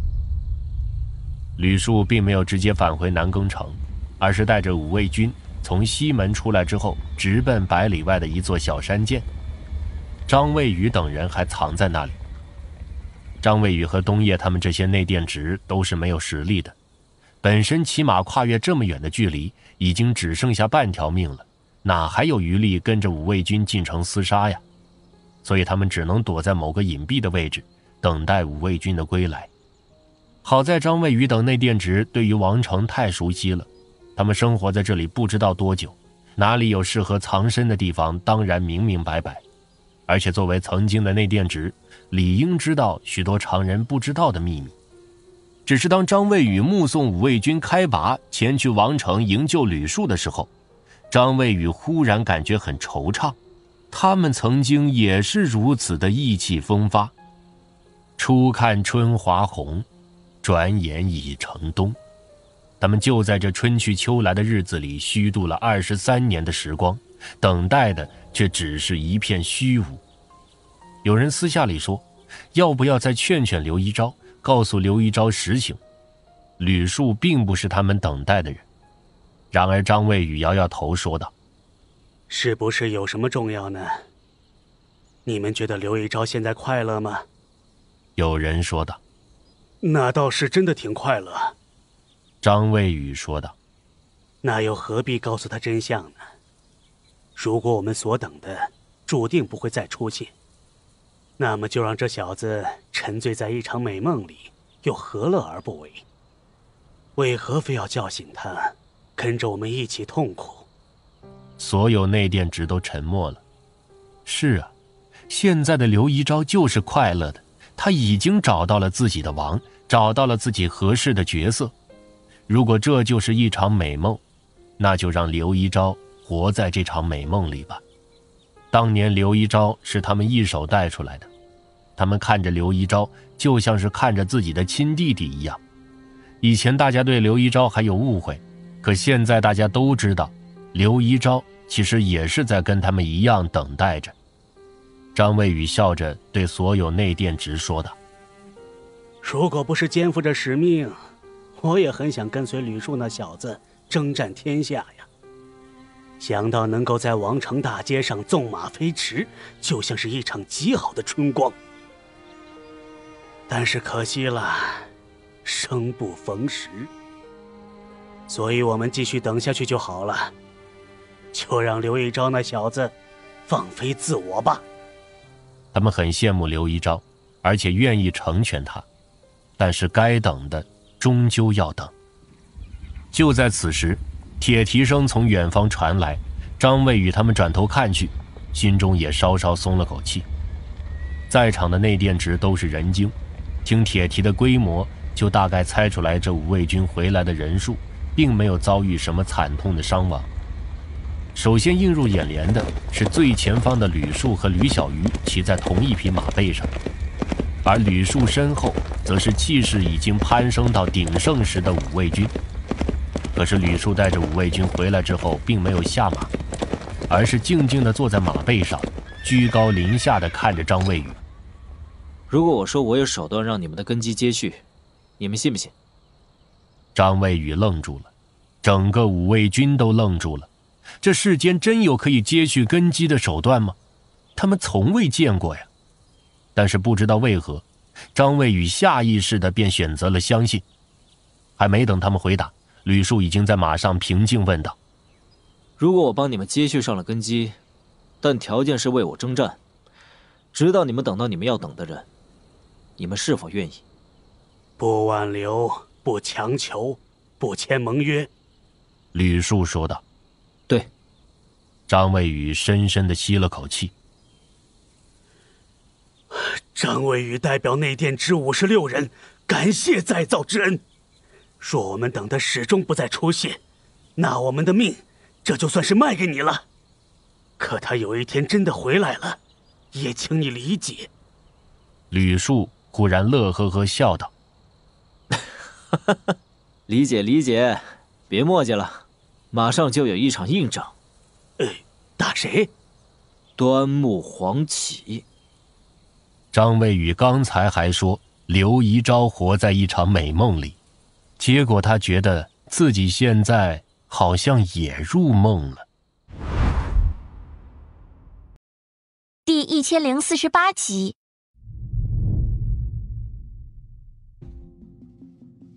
吕树并没有直接返回南庚城，而是带着五卫军从西门出来之后，直奔百里外的一座小山涧。张卫宇等人还藏在那里。张卫宇和东叶他们这些内殿职都是没有实力的， 本身骑马跨越这么远的距离，已经只剩下半条命了，哪还有余力跟着五卫军进城厮杀呀？所以他们只能躲在某个隐蔽的位置，等待五卫军的归来。好在张卫宇等内殿直对于王城太熟悉了，他们生活在这里不知道多久，哪里有适合藏身的地方，当然明明白白。而且作为曾经的内殿直，理应知道许多常人不知道的秘密。只是当张卫宇目送五卫军开拔前去王城营救吕树的时候，张卫宇忽然感觉很惆怅，他们曾经也是如此的意气风发。初看春华红，转眼已成冬。他们就在这春去秋来的日子里虚度了二十三年的时光，等待的却只是一片虚无。有人私下里说，要不要再劝劝刘一昭，告诉刘一昭实情。吕树并不是他们等待的人。然而张卫宇摇摇头说道， 是不是有什么重要呢？你们觉得刘一昭现在快乐吗？ 有人说道。 那倒是真的挺快乐。 张卫宇说道。 那又何必告诉他真相呢？如果我们所等的注定不会再出现，那么就让这小子沉醉在一场美梦里，又何乐而不为？为何非要叫醒他，跟着我们一起痛苦？ 所有内殿直都沉默了。是啊，现在的刘一昭就是快乐的，他已经找到了自己的王，找到了自己合适的角色。如果这就是一场美梦，那就让刘一昭活在这场美梦里吧。当年刘一昭是他们一手带出来的，他们看着刘一昭就像是看着自己的亲弟弟一样。以前大家对刘一昭还有误会，可现在大家都知道，刘一昭其实也是在跟他们一样等待着。张卫宇笑着对所有内殿直说道， 如果不是肩负着使命，我也很想跟随吕树那小子征战天下呀。想到能够在王城大街上纵马飞驰，就像是一场极好的春光。但是可惜了，生不逢时。所以我们继续等下去就好了，就让刘一昭那小子放飞自我吧。 他们很羡慕刘一昭，而且愿意成全他，但是该等的终究要等。就在此时，铁蹄声从远方传来，张卫宇他们转头看去，心中也稍稍松了口气。在场的内殿直都是人精，听铁蹄的规模，就大概猜出来这五卫军回来的人数并没有遭遇什么惨痛的伤亡。首先映入眼帘的是最前方的吕树和吕小鱼骑在同一匹马背上，而吕树身后则是气势已经攀升到鼎盛时的五卫军。可是吕树带着五卫军回来之后并没有下马，而是静静地坐在马背上，居高临下地看着张卫宇。 如果我说我有手段让你们的根基接续，你们信不信？ 张卫宇愣住了，整个五卫军都愣住了。这世间真有可以接续根基的手段吗？他们从未见过呀。但是不知道为何，张卫宇下意识地便选择了相信。还没等他们回答，吕树已经在马上平静问道， 如果我帮你们接续上了根基，但条件是为我征战，直到你们等到你们要等的人，你们是否愿意？ 不挽留，不强求，不签盟约。 吕树说道。 对。 张卫宇深深地吸了口气。 张卫宇代表内殿之五十六人，感谢再造之恩。若我们等的始终不再出现，那我们的命这就算是卖给你了。可他有一天真的回来了，也请你理解。 吕树忽然乐呵呵笑道：“ 理解理解，别墨迹了，马上就有一场硬仗。”“ 呃，打谁？”“ 端木黄起。” 张卫宇刚才还说刘一昭活在一场美梦里，结果他觉得自己现在好像也入梦了。 第一千零四十八集。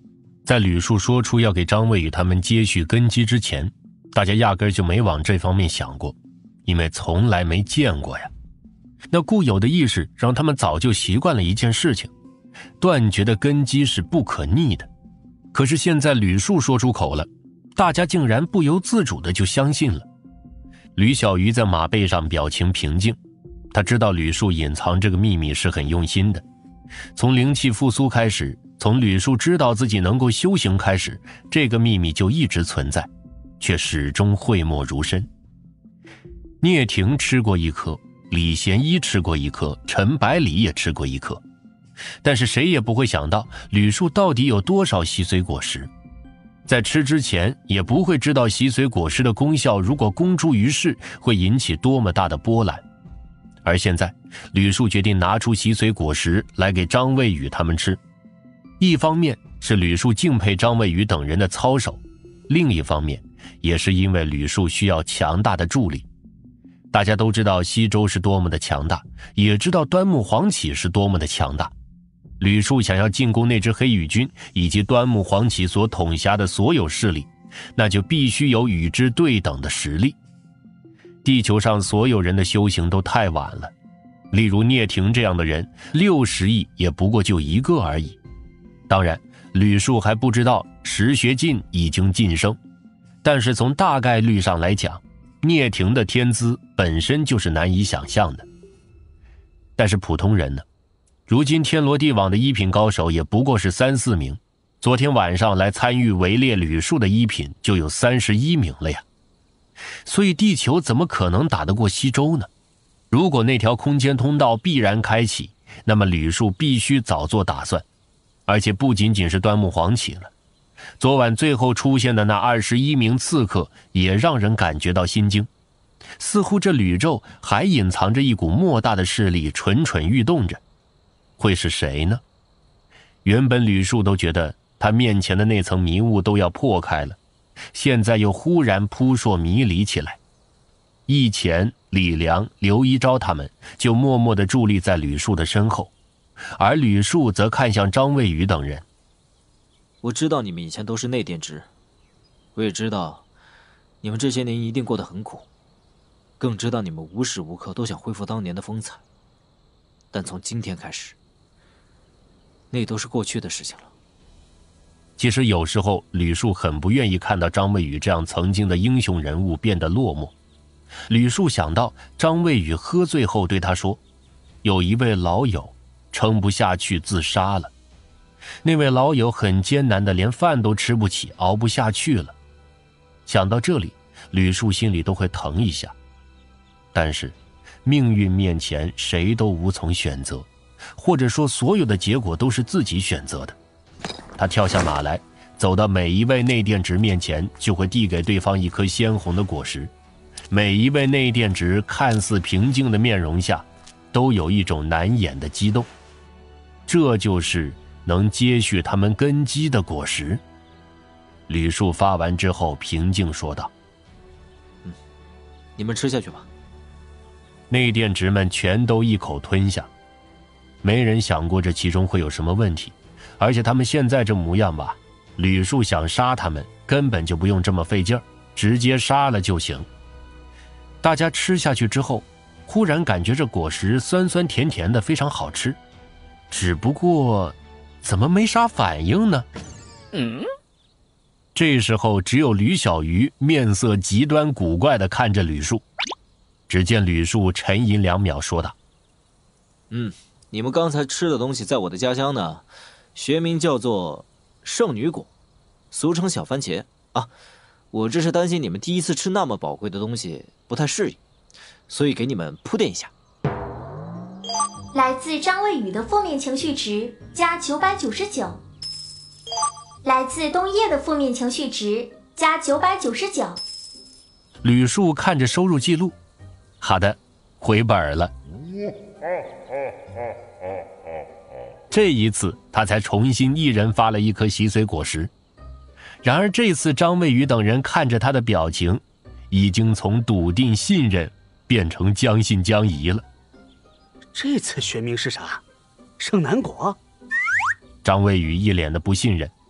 在吕树说出要给张卫宇他们接续根基之前，大家压根就没往这方面想过，因为从来没见过呀。那固有的意识让他们早就习惯了一件事情，断绝的根基是不可逆的。可是现在吕树说出口了，大家竟然不由自主的就相信了。吕小鱼在马背上表情平静，他知道吕树隐藏这个秘密是很用心的。从灵气复苏开始，从吕树知道自己能够修行开始，这个秘密就一直存在，却始终讳莫如深。聂庭吃过一颗，李贤一吃过一颗，陈百里也吃过一颗，但是谁也不会想到吕树到底有多少吸髓果实。在吃之前也不会知道吸髓果实的功效如果公诸于世会引起多么大的波澜。而现在吕树决定拿出吸髓果实来给张卫宇他们吃，一方面是吕树敬佩张卫宇等人的操守，另一方面也是因为吕树需要强大的助力。大家都知道西周是多么的强大，也知道端木黄起是多么的强大。吕树想要进攻那支黑羽军以及端木黄起所统辖的所有势力，那就必须有与之对等的实力。地球上所有人的修行都太晚了，例如聂庭这样的人，六十亿也不过就一个而已。当然，吕树还不知道石学进已经晋升，但是从大概率上来讲，聂庭的天资本身就是难以想象的。但是普通人呢？如今天罗地网的一品高手也不过是三四名，昨天晚上来参与围猎吕树的一品就有三十一名了呀。所以地球怎么可能打得过西周呢？如果那条空间通道必然开启，那么吕树必须早做打算。而且不仅仅是端木黄起了，昨晚最后出现的那二十一名刺客也让人感觉到心惊，似乎这吕宙还隐藏着一股莫大的势力蠢蠢欲动着。会是谁呢？原本吕树都觉得他面前的那层迷雾都要破开了，现在又忽然扑朔迷离起来。易前、李良、刘一昭他们就默默地伫立在吕树的身后，而吕树则看向张卫宇等人。 我知道你们以前都是内殿职，我也知道你们这些年一定过得很苦，更知道你们无时无刻都想恢复当年的风采。但从今天开始，那都是过去的事情了。 其实有时候吕树很不愿意看到张卫宇这样曾经的英雄人物变得落寞。吕树想到张卫宇喝醉后对他说，有一位老友撑不下去自杀了，那位老友很艰难的连饭都吃不起，熬不下去了。想到这里，吕树心里都会疼一下。但是命运面前谁都无从选择，或者说所有的结果都是自己选择的。他跳下马来，走到每一位内殿职面前，就会递给对方一颗鲜红的果实。每一位内殿职看似平静的面容下，都有一种难掩的激动。这就是能接续他们根基的果实。吕树发完之后平静说道： 嗯，你们吃下去吧。 内殿职们全都一口吞下，没人想过这其中会有什么问题。而且他们现在这模样吧，吕树想杀他们根本就不用这么费劲儿，直接杀了就行。大家吃下去之后，忽然感觉这果实酸酸甜甜的，非常好吃。只不过怎么没啥反应呢？嗯。这时候只有吕小鱼面色极端古怪地看着吕树。只见吕树沉吟两秒说道： 嗯，你们刚才吃的东西在我的家乡呢，学名叫做圣女果，俗称小番茄啊。我这是担心你们第一次吃那么宝贵的东西不太适应，所以给你们铺垫一下。 来自张卫宇的负面情绪值加九百九十九，来自东叶的负面情绪值加九百九十九。 吕树看着收入记录，好的，回本了。这一次他才重新一人发了一颗吸髓果实。然而这次张卫宇等人看着他的表情，已经从笃定信任变成将信将疑了。 这次学名是啥？圣南果？ 张卫宇一脸的不信任，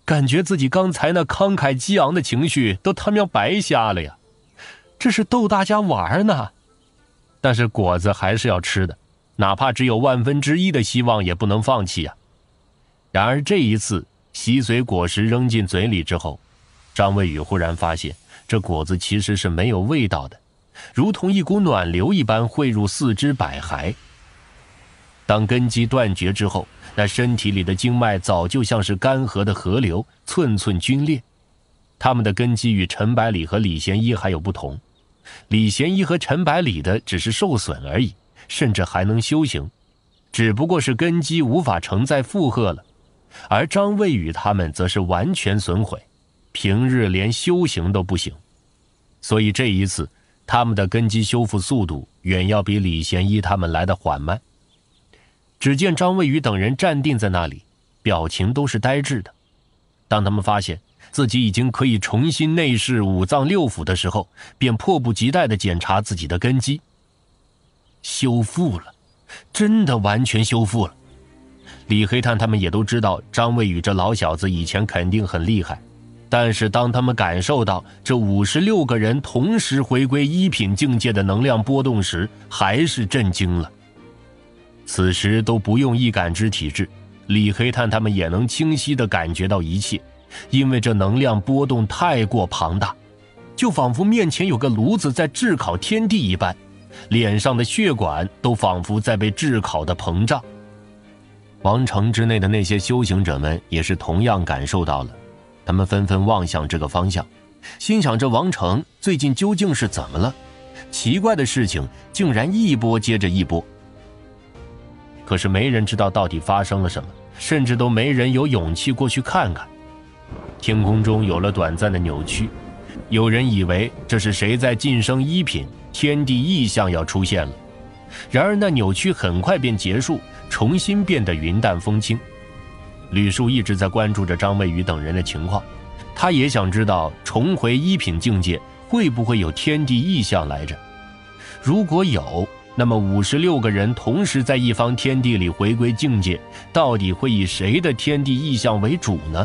感觉自己刚才那慷慨激昂的情绪都他喵白瞎了呀！这是逗大家玩呢。但是果子还是要吃的，哪怕只有万分之一的希望也不能放弃呀。然而这一次吸髓果实扔进嘴里之后，张卫宇忽然发现这果子其实是没有味道的，如同一股暖流一般汇入四肢百骸。当根基断绝之后，那身体里的经脉早就像是干涸的河流，寸寸皲裂。他们的根基与陈百里和李贤一还有不同，李贤一和陈百里的只是受损而已，甚至还能修行，只不过是根基无法承载负荷了。而张卫宇他们则是完全损毁，平日连修行都不行。所以这一次他们的根基修复速度远要比李贤一他们来得缓慢。只见张卫宇等人站定在那里，表情都是呆滞的。当他们发现自己已经可以重新内视五脏六腑的时候，便迫不及待地检查自己的根基。修复了，真的完全修复了。李黑炭他们也都知道张卫宇这老小子以前肯定很厉害，但是当他们感受到这五十六个人同时回归一品境界的能量波动时，还是震惊了。此时都不用一感知体质，李黑炭他们也能清晰地感觉到一切，因为这能量波动太过庞大，就仿佛面前有个炉子在炙烤天地一般，脸上的血管都仿佛在被炙烤的膨胀。王城之内的那些修行者们也是同样感受到了，他们纷纷望向这个方向，心想这王城最近究竟是怎么了？奇怪的事情竟然一波接着一波。可是没人知道到底发生了什么，甚至都没人有勇气过去看看。天空中有了短暂的扭曲，有人以为这是谁在晋升一品，天地异象要出现了。然而那扭曲很快便结束，重新变得云淡风轻。吕树一直在关注着张卫宇等人的情况，他也想知道重回一品境界会不会有天地异象来着。如果有，那么五十六个人同时在一方天地里回归境界，到底会以谁的天地异象为主呢？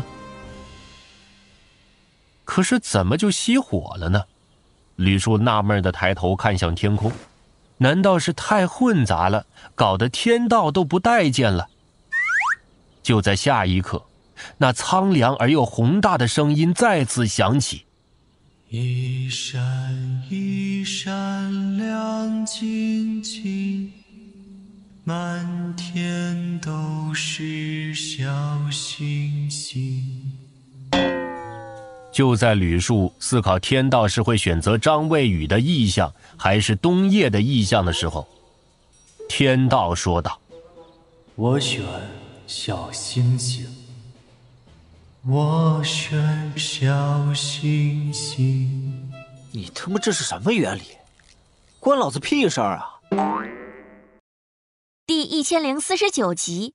可是怎么就熄火了呢？吕树纳闷地抬头看向天空，难道是太混杂了，搞得天道都不待见了？就在下一刻，那苍凉而又宏大的声音再次响起： 一闪一闪亮晶晶，满天都是小星星。 就在吕树思考天道是会选择张卫宇的意象还是冬夜的意象的时候，天道说道： 我选小星星，我选小星星。 你他妈这是什么原理？关老子屁事儿啊！ 第一千零四十九集。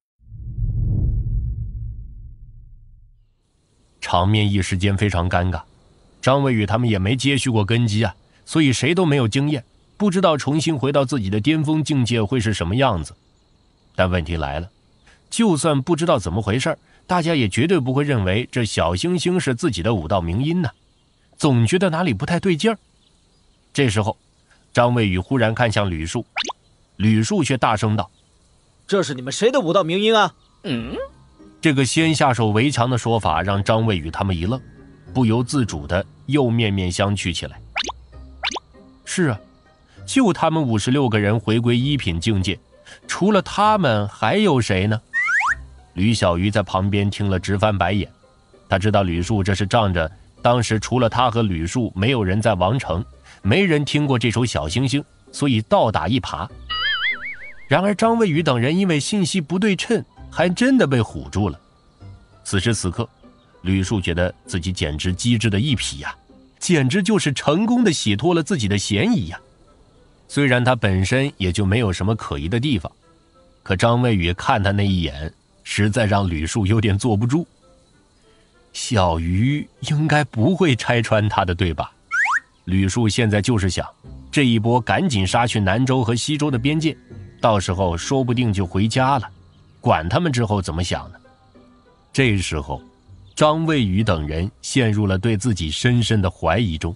场面一时间非常尴尬，张卫宇他们也没接续过根基啊，所以谁都没有经验，不知道重新回到自己的巅峰境界会是什么样子。但问题来了，就算不知道怎么回事，大家也绝对不会认为这小星星是自己的武道名音呢，总觉得哪里不太对劲儿。这时候，张卫宇忽然看向吕树，吕树却大声道： 这是你们谁的武道名音啊？嗯。 这个先下手为强的说法让张卫宇他们一愣，不由自主的又面面相觑起来。是啊，就他们五十六个人回归一品境界，除了他们还有谁呢？吕小鱼在旁边听了直翻白眼，他知道吕树这是仗着当时除了他和吕树没有人在王城，没人听过这首小星星，所以倒打一耙。然而张卫宇等人因为信息不对称，还真的被唬住了。此时此刻，吕树觉得自己简直机智的一匹呀、啊，简直就是成功的洗脱了自己的嫌疑呀、啊。虽然他本身也就没有什么可疑的地方，可张卫宇看他那一眼，实在让吕树有点坐不住。小鱼应该不会拆穿他的，对吧？吕树现在就是想，这一波赶紧杀去南州和西州的边界，到时候说不定就回家了，管他们之后怎么想呢。这时候张卫宇等人陷入了对自己深深的怀疑中。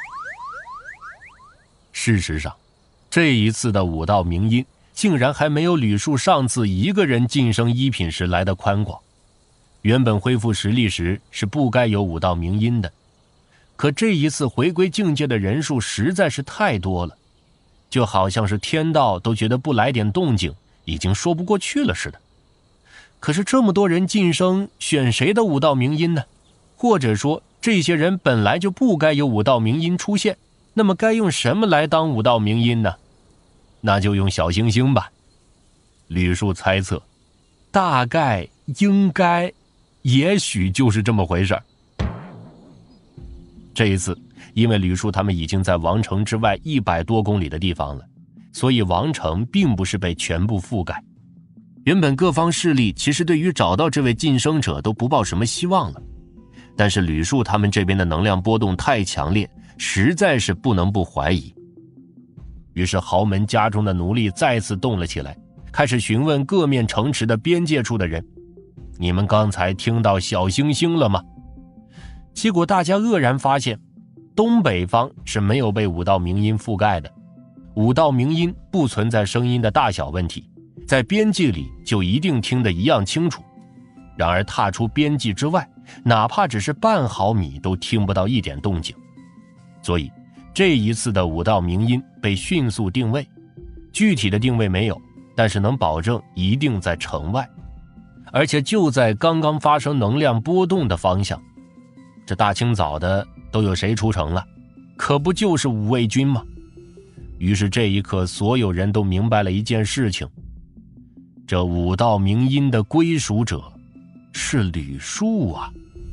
事实上，这一次的武道明阴竟然还没有吕树上次一个人晋升一品时来的宽广。原本恢复实力时是不该有武道明阴的，可这一次回归境界的人数实在是太多了，就好像是天道都觉得不来点动静已经说不过去了似的。可是这么多人晋升，选谁的武道明阴呢？或者说这些人本来就不该有武道明阴出现，那么该用什么来当武道明阴呢？那就用小星星吧。吕树猜测，大概应该也许就是这么回事儿。这一次因为吕树他们已经在王城之外一百多公里的地方了，所以王城并不是被全部覆盖。原本各方势力其实对于找到这位晋升者都不抱什么希望了，但是吕树他们这边的能量波动太强烈，实在是不能不怀疑。于是豪门家中的奴隶再次动了起来，开始询问各面城池的边界处的人，你们刚才听到小星星了吗？结果大家愕然发现，东北方是没有被武道明阴覆盖的，武道明阴不存在声音的大小问题，在边际里就一定听得一样清楚。然而踏出边际之外，哪怕只是半毫米都听不到一点动静。所以这一次的武道明阴被迅速定位，具体的定位没有，但是能保证一定在城外，而且就在刚刚发生能量波动的方向。这大清早的都有谁出城了？可不就是五卫军吗？于是这一刻所有人都明白了一件事情，这武道明阴的归属者是吕树啊。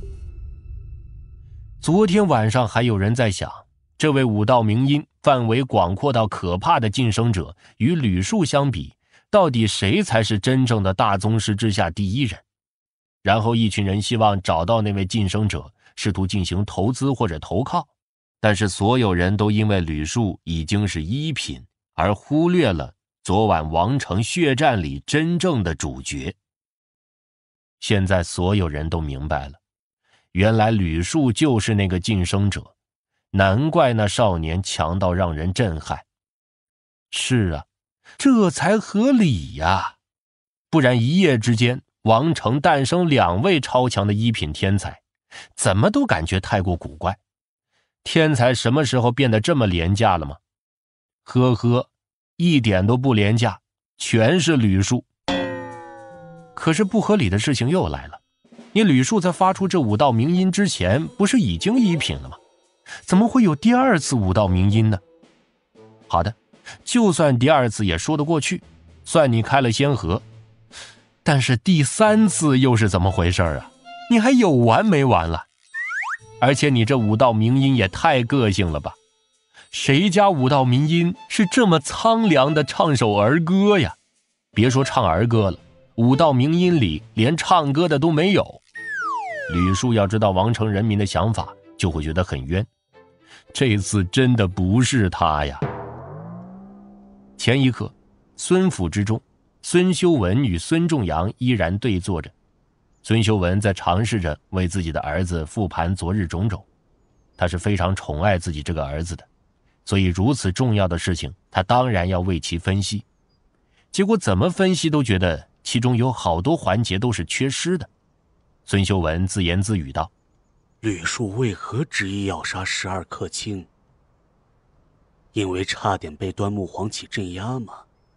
昨天晚上还有人在想，这位武道明阴范围广阔到可怕的晋升者与吕树相比，到底谁才是真正的大宗师之下第一人？然后一群人希望找到那位晋升者，试图进行投资或者投靠，但是所有人都因为吕树已经是一品，而忽略了昨晚王城血战里真正的主角。现在所有人都明白了，原来吕树就是那个晋升者，难怪那少年强到让人震撼。是啊，这才合理呀，不然一夜之间王城诞生两位超强的一品天才，怎么都感觉太过古怪。天才什么时候变得这么廉价了吗？呵呵，一点都不廉价，全是吕树。可是不合理的事情又来了，你吕树在发出这武道明阴之前不是已经一品了吗？怎么会有第二次武道明阴呢？好的，就算第二次也说得过去，算你开了先河。但是第三次又是怎么回事啊？你还有完没完了？而且你这武道明阴也太个性了吧，谁家武道明阴是这么苍凉的唱首儿歌呀？别说唱儿歌了，武道明阴里连唱歌的都没有。吕树要知道王城人民的想法，就会觉得很冤。这次真的不是他呀。前一刻，孙府之中，孙修文与孙仲阳依然对坐着。孙修文在尝试着为自己的儿子复盘昨日种种，他是非常宠爱自己这个儿子的，所以如此重要的事情，他当然要为其分析。结果怎么分析都觉得其中有好多环节都是缺失的。孙修文自言自语道： 吕树为何执意要杀十二客卿？因为差点被端木黄起镇压吗？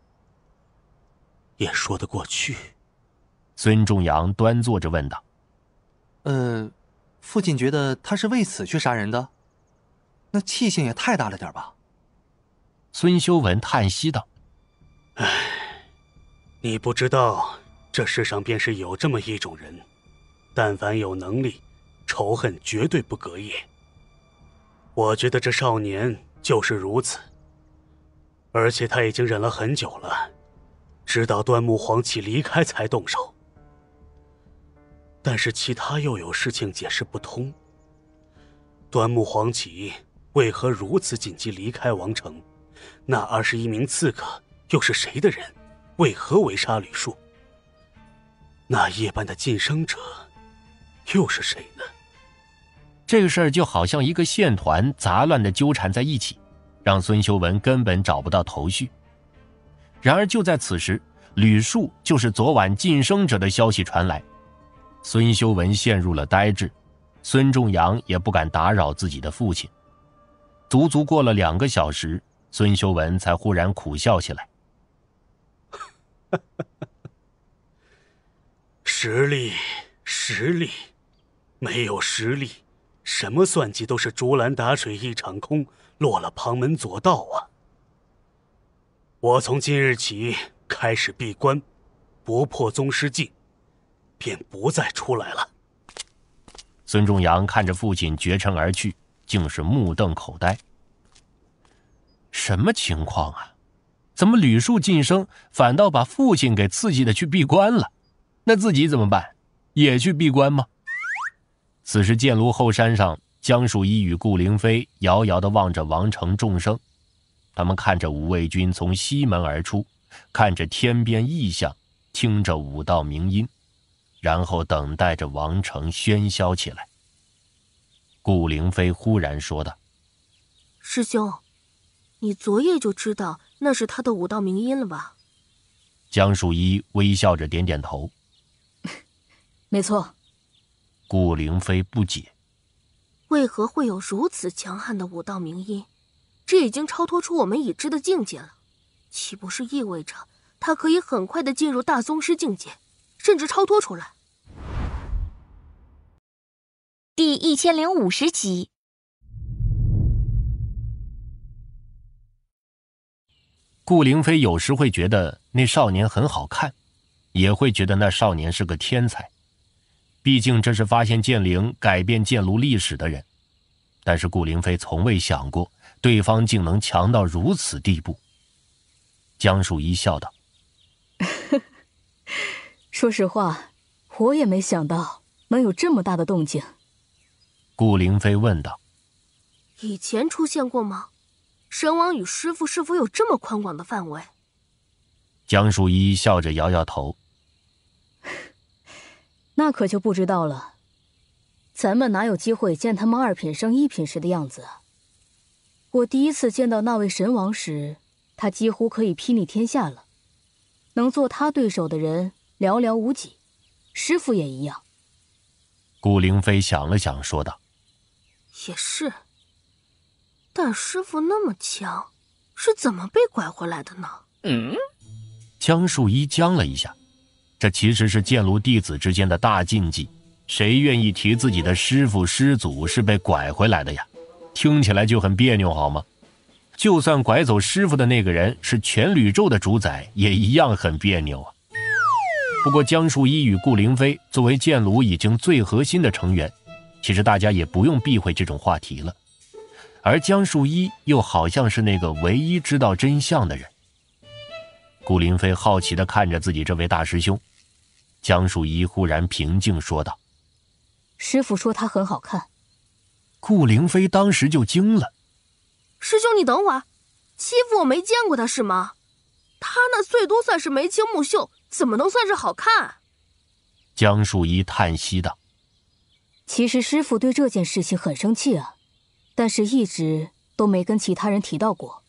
也说得过去。 孙仲阳端坐着问道： 呃，父亲觉得他是为此去杀人的？那气性也太大了点吧？ 孙修文叹息道： 唉，你不知道，这世上便是有这么一种人，但凡有能力，仇恨绝对不隔夜。我觉得这少年就是如此，而且他已经忍了很久了，直到端木黄起离开才动手。但是其他又有事情解释不通。端木黄起为何如此紧急离开王城？那二十一名刺客又是谁的人？为何围杀吕树？那夜半的晋升者又是谁呢？ 这个事儿就好像一个线团杂乱地纠缠在一起，让孙修文根本找不到头绪。然而就在此时，吕树就是昨晚晋升者的消息传来，孙修文陷入了呆滞，孙仲阳也不敢打扰自己的父亲。足足过了两个小时，孙修文才忽然苦笑起来。 实力，实力，没有实力，什么算计都是竹篮打水一场空，落了旁门左道啊！我从今日起开始闭关，不破宗师境，便不再出来了。 孙仲阳看着父亲绝尘而去，竟是目瞪口呆。什么情况啊？怎么吕树晋升反倒把父亲给刺激的去闭关了？那自己怎么办？也去闭关吗？此时剑庐后山上，江树一与顾灵飞遥遥地望着王城众生，他们看着五位军从西门而出，看着天边异象，听着武道鸣音，然后等待着王城喧嚣起来。顾灵飞忽然说道： 师兄，你昨夜就知道那是他的武道鸣音了吧？ 江树一微笑着点点头。 没错。 顾灵飞不解， 为何会有如此强悍的武道鸣音？这已经超脱出我们已知的境界了，岂不是意味着他可以很快的进入大宗师境界，甚至超脱出来？ 第一千零五十集。 顾灵飞有时会觉得那少年很好看，也会觉得那少年是个天才。毕竟这是发现剑灵、改变剑庐历史的人，但是顾灵飞从未想过对方竟能强到如此地步。江树一笑道： 说实话，我也没想到能有这么大的动静。 顾灵飞问道： 以前出现过吗？神王与师父是否有这么宽广的范围？ 江树一笑着摇摇头： 那可就不知道了，咱们哪有机会见他们二品升一品时的样子？我第一次见到那位神王时，他几乎可以睥睨天下了，能做他对手的人寥寥无几，师父也一样。 顾灵飞想了想说道： 也是，但师父那么强，是怎么被拐回来的呢？ 嗯。江树一僵了一下，这其实是剑庐弟子之间的大禁忌，谁愿意提自己的师父师祖是被拐回来的呀？听起来就很别扭好吗？就算拐走师父的那个人是全宇宙的主宰，也一样很别扭啊。不过江树一与顾灵飞作为剑庐已经最核心的成员，其实大家也不用避讳这种话题了。而江树一又好像是那个唯一知道真相的人。顾灵飞好奇地看着自己这位大师兄，江树一忽然平静说道： 师父说他很好看。 顾灵飞当时就惊了： 师兄你等会儿，欺负我没见过他是吗？他那最多算是眉清目秀，怎么能算是好看？ 江树一叹息道： 其实师父对这件事情很生气啊，但是一直都没跟其他人提到过。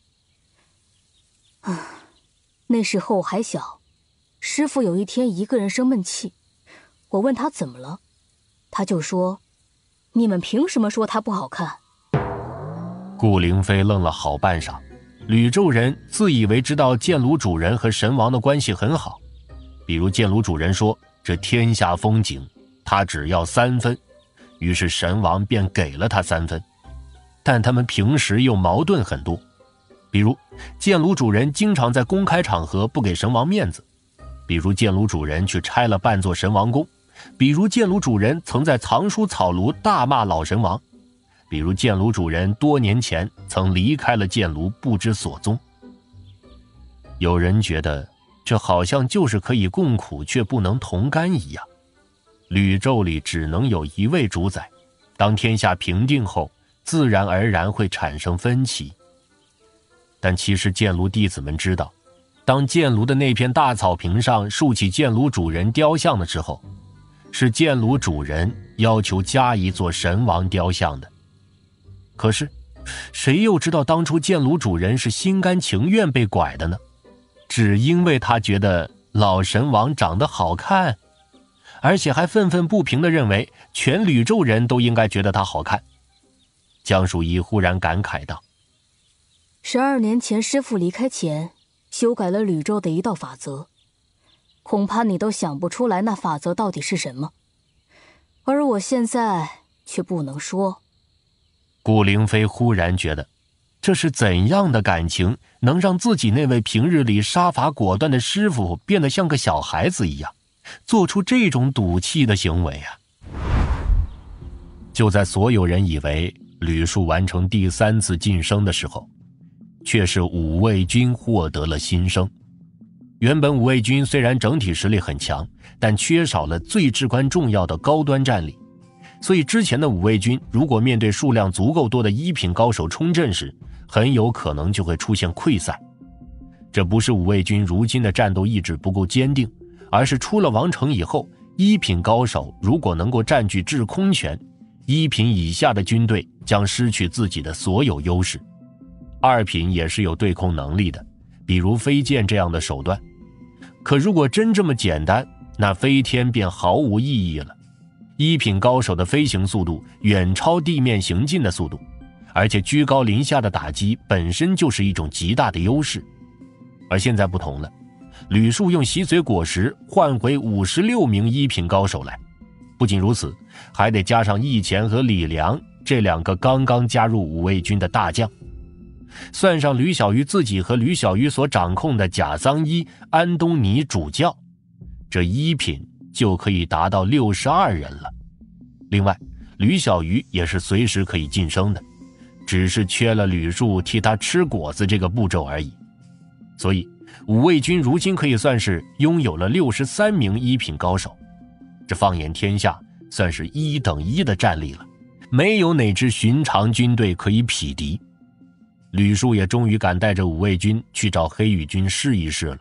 啊，那时候我还小，师父有一天一个人生闷气，我问他怎么了，他就说：你们凭什么说他不好看？ 顾灵飞愣了好半晌，吕宙人自以为知道剑庐主人和神王的关系很好，比如剑庐主人说这天下风景他只要三分，于是神王便给了他三分。但他们平时又矛盾很多，比如剑庐主人经常在公开场合不给神王面子，比如剑庐主人去拆了半座神王宫，比如剑庐主人曾在藏书草庐大骂老神王，比如剑庐主人多年前曾离开了剑庐不知所踪。有人觉得这好像就是可以共苦却不能同甘一样，宇宙里只能有一位主宰，当天下平定后自然而然会产生分歧。但其实剑庐弟子们知道，当剑庐的那片大草坪上竖起剑庐主人雕像的时候， 是剑炉主人要求加一座神王雕像的。可是谁又知道当初剑炉主人是心甘情愿被拐的呢？只因为他觉得老神王长得好看，而且还愤愤不平地认为全吕宙人都应该觉得他好看。江淑仪忽然感慨道： 十二年前师父离开前修改了吕宙的一道法则，恐怕你都想不出来那法则到底是什么，而我现在却不能说。 顾灵飞忽然觉得，这是怎样的感情能让自己那位平日里杀伐果断的师傅变得像个小孩子一样，做出这种赌气的行为啊？就在所有人以为吕树完成第三次晋升的时候，却是武卫军获得了新生。原本武卫军虽然整体实力很强，但缺少了最至关重要的高端战力，所以之前的武卫军如果面对数量足够多的一品高手冲阵时，很有可能就会出现溃散。这不是武卫军如今的战斗意志不够坚定，而是出了王城以后，一品高手如果能够占据制空权，一品以下的军队将失去自己的所有优势。二品也是有对空能力的，比如飞剑这样的手段。可如果真这么简单，那飞天便毫无意义了。一品高手的飞行速度远超地面行进的速度，而且居高临下的打击本身就是一种极大的优势。而现在不同了，吕树用洗髓果实换回五十六名一品高手来，不仅如此，还得加上易前和李良这两个刚刚加入武卫军的大将，算上吕小鱼自己和吕小鱼所掌控的贾桑伊、安东尼主教，这一品就可以达到六十二人了。另外，吕小鱼也是随时可以晋升的，只是缺了吕树替他吃果子这个步骤而已。所以武卫军如今可以算是拥有了六十三名一品高手，这放眼天下算是一等一的战力了，没有哪支寻常军队可以匹敌。吕树也终于敢带着武卫军去找黑羽军试一试了。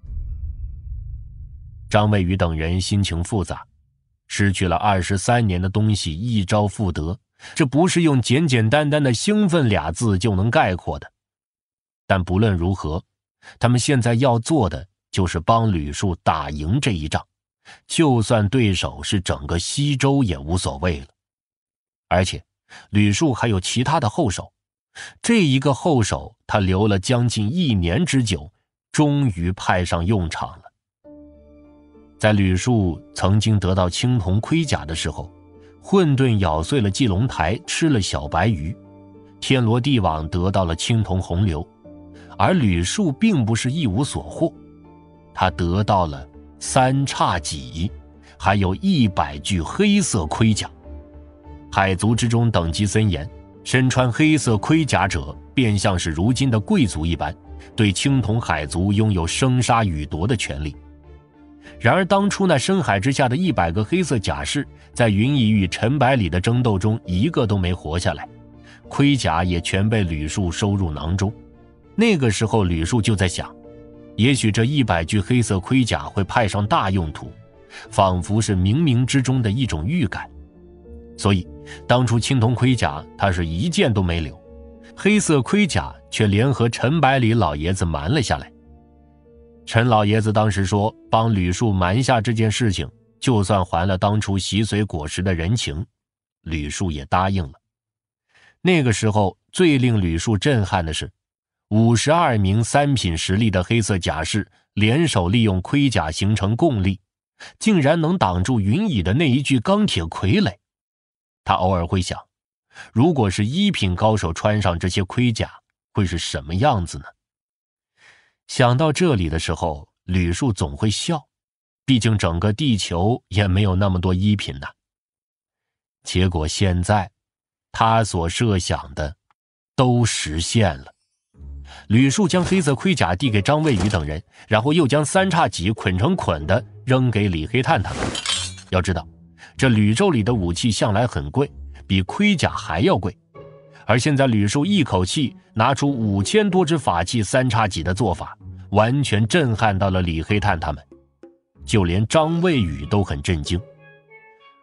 张卫宇等人心情复杂，失去了二十三年的东西一朝复得，这不是用简简单单的兴奋俩字就能概括的。但不论如何，他们现在要做的就是帮吕树打赢这一仗，就算对手是整个西周也无所谓了。而且吕树还有其他的后手，这一个后手他留了将近一年之久，终于派上用场了。在吕树曾经得到青铜盔甲的时候，混沌咬碎了祭龙台，吃了小白鱼，天罗地网得到了青铜洪流，而吕树并不是一无所获，他得到了三叉戟，还有一百具黑色盔甲。海族之中等级森严，身穿黑色盔甲者便像是如今的贵族一般，对青铜海族拥有生杀予夺的权利。然而当初那深海之下的一百个黑色甲士，在云逸与陈百里的争斗中一个都没活下来，盔甲也全被吕树收入囊中。那个时候吕树就在想，也许这一百具黑色盔甲会派上大用途，仿佛是冥冥之中的一种预感。所以当初青铜盔甲他是一件都没留，黑色盔甲却联合陈百里老爷子瞒了下来。陈老爷子当时说帮吕树瞒下这件事情，就算还了当初洗髓果实的人情，吕树也答应了。那个时候最令吕树震撼的是，五十二名三品实力的黑色甲士联手利用盔甲形成共力，竟然能挡住云蚁的那一具钢铁傀儡。他偶尔会想，如果是一品高手穿上这些盔甲，会是什么样子呢？想到这里的时候，吕树总会笑，毕竟整个地球也没有那么多一品呢。结果现在他所设想的都实现了。吕树将黑色盔甲递给张卫宇等人，然后又将三叉戟捆成捆的扔给李黑炭他们。要知道，这吕宙里的武器向来很贵，比盔甲还要贵，而现在吕树一口气拿出五千多支法器三叉戟的做法，完全震撼到了李黑炭他们，就连张卫宇都很震惊。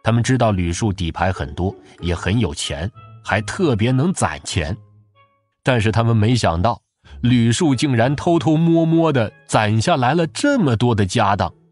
他们知道吕树底牌很多，也很有钱，还特别能攒钱。但是他们没想到，吕树竟然偷偷摸摸地攒下来了这么多的家当。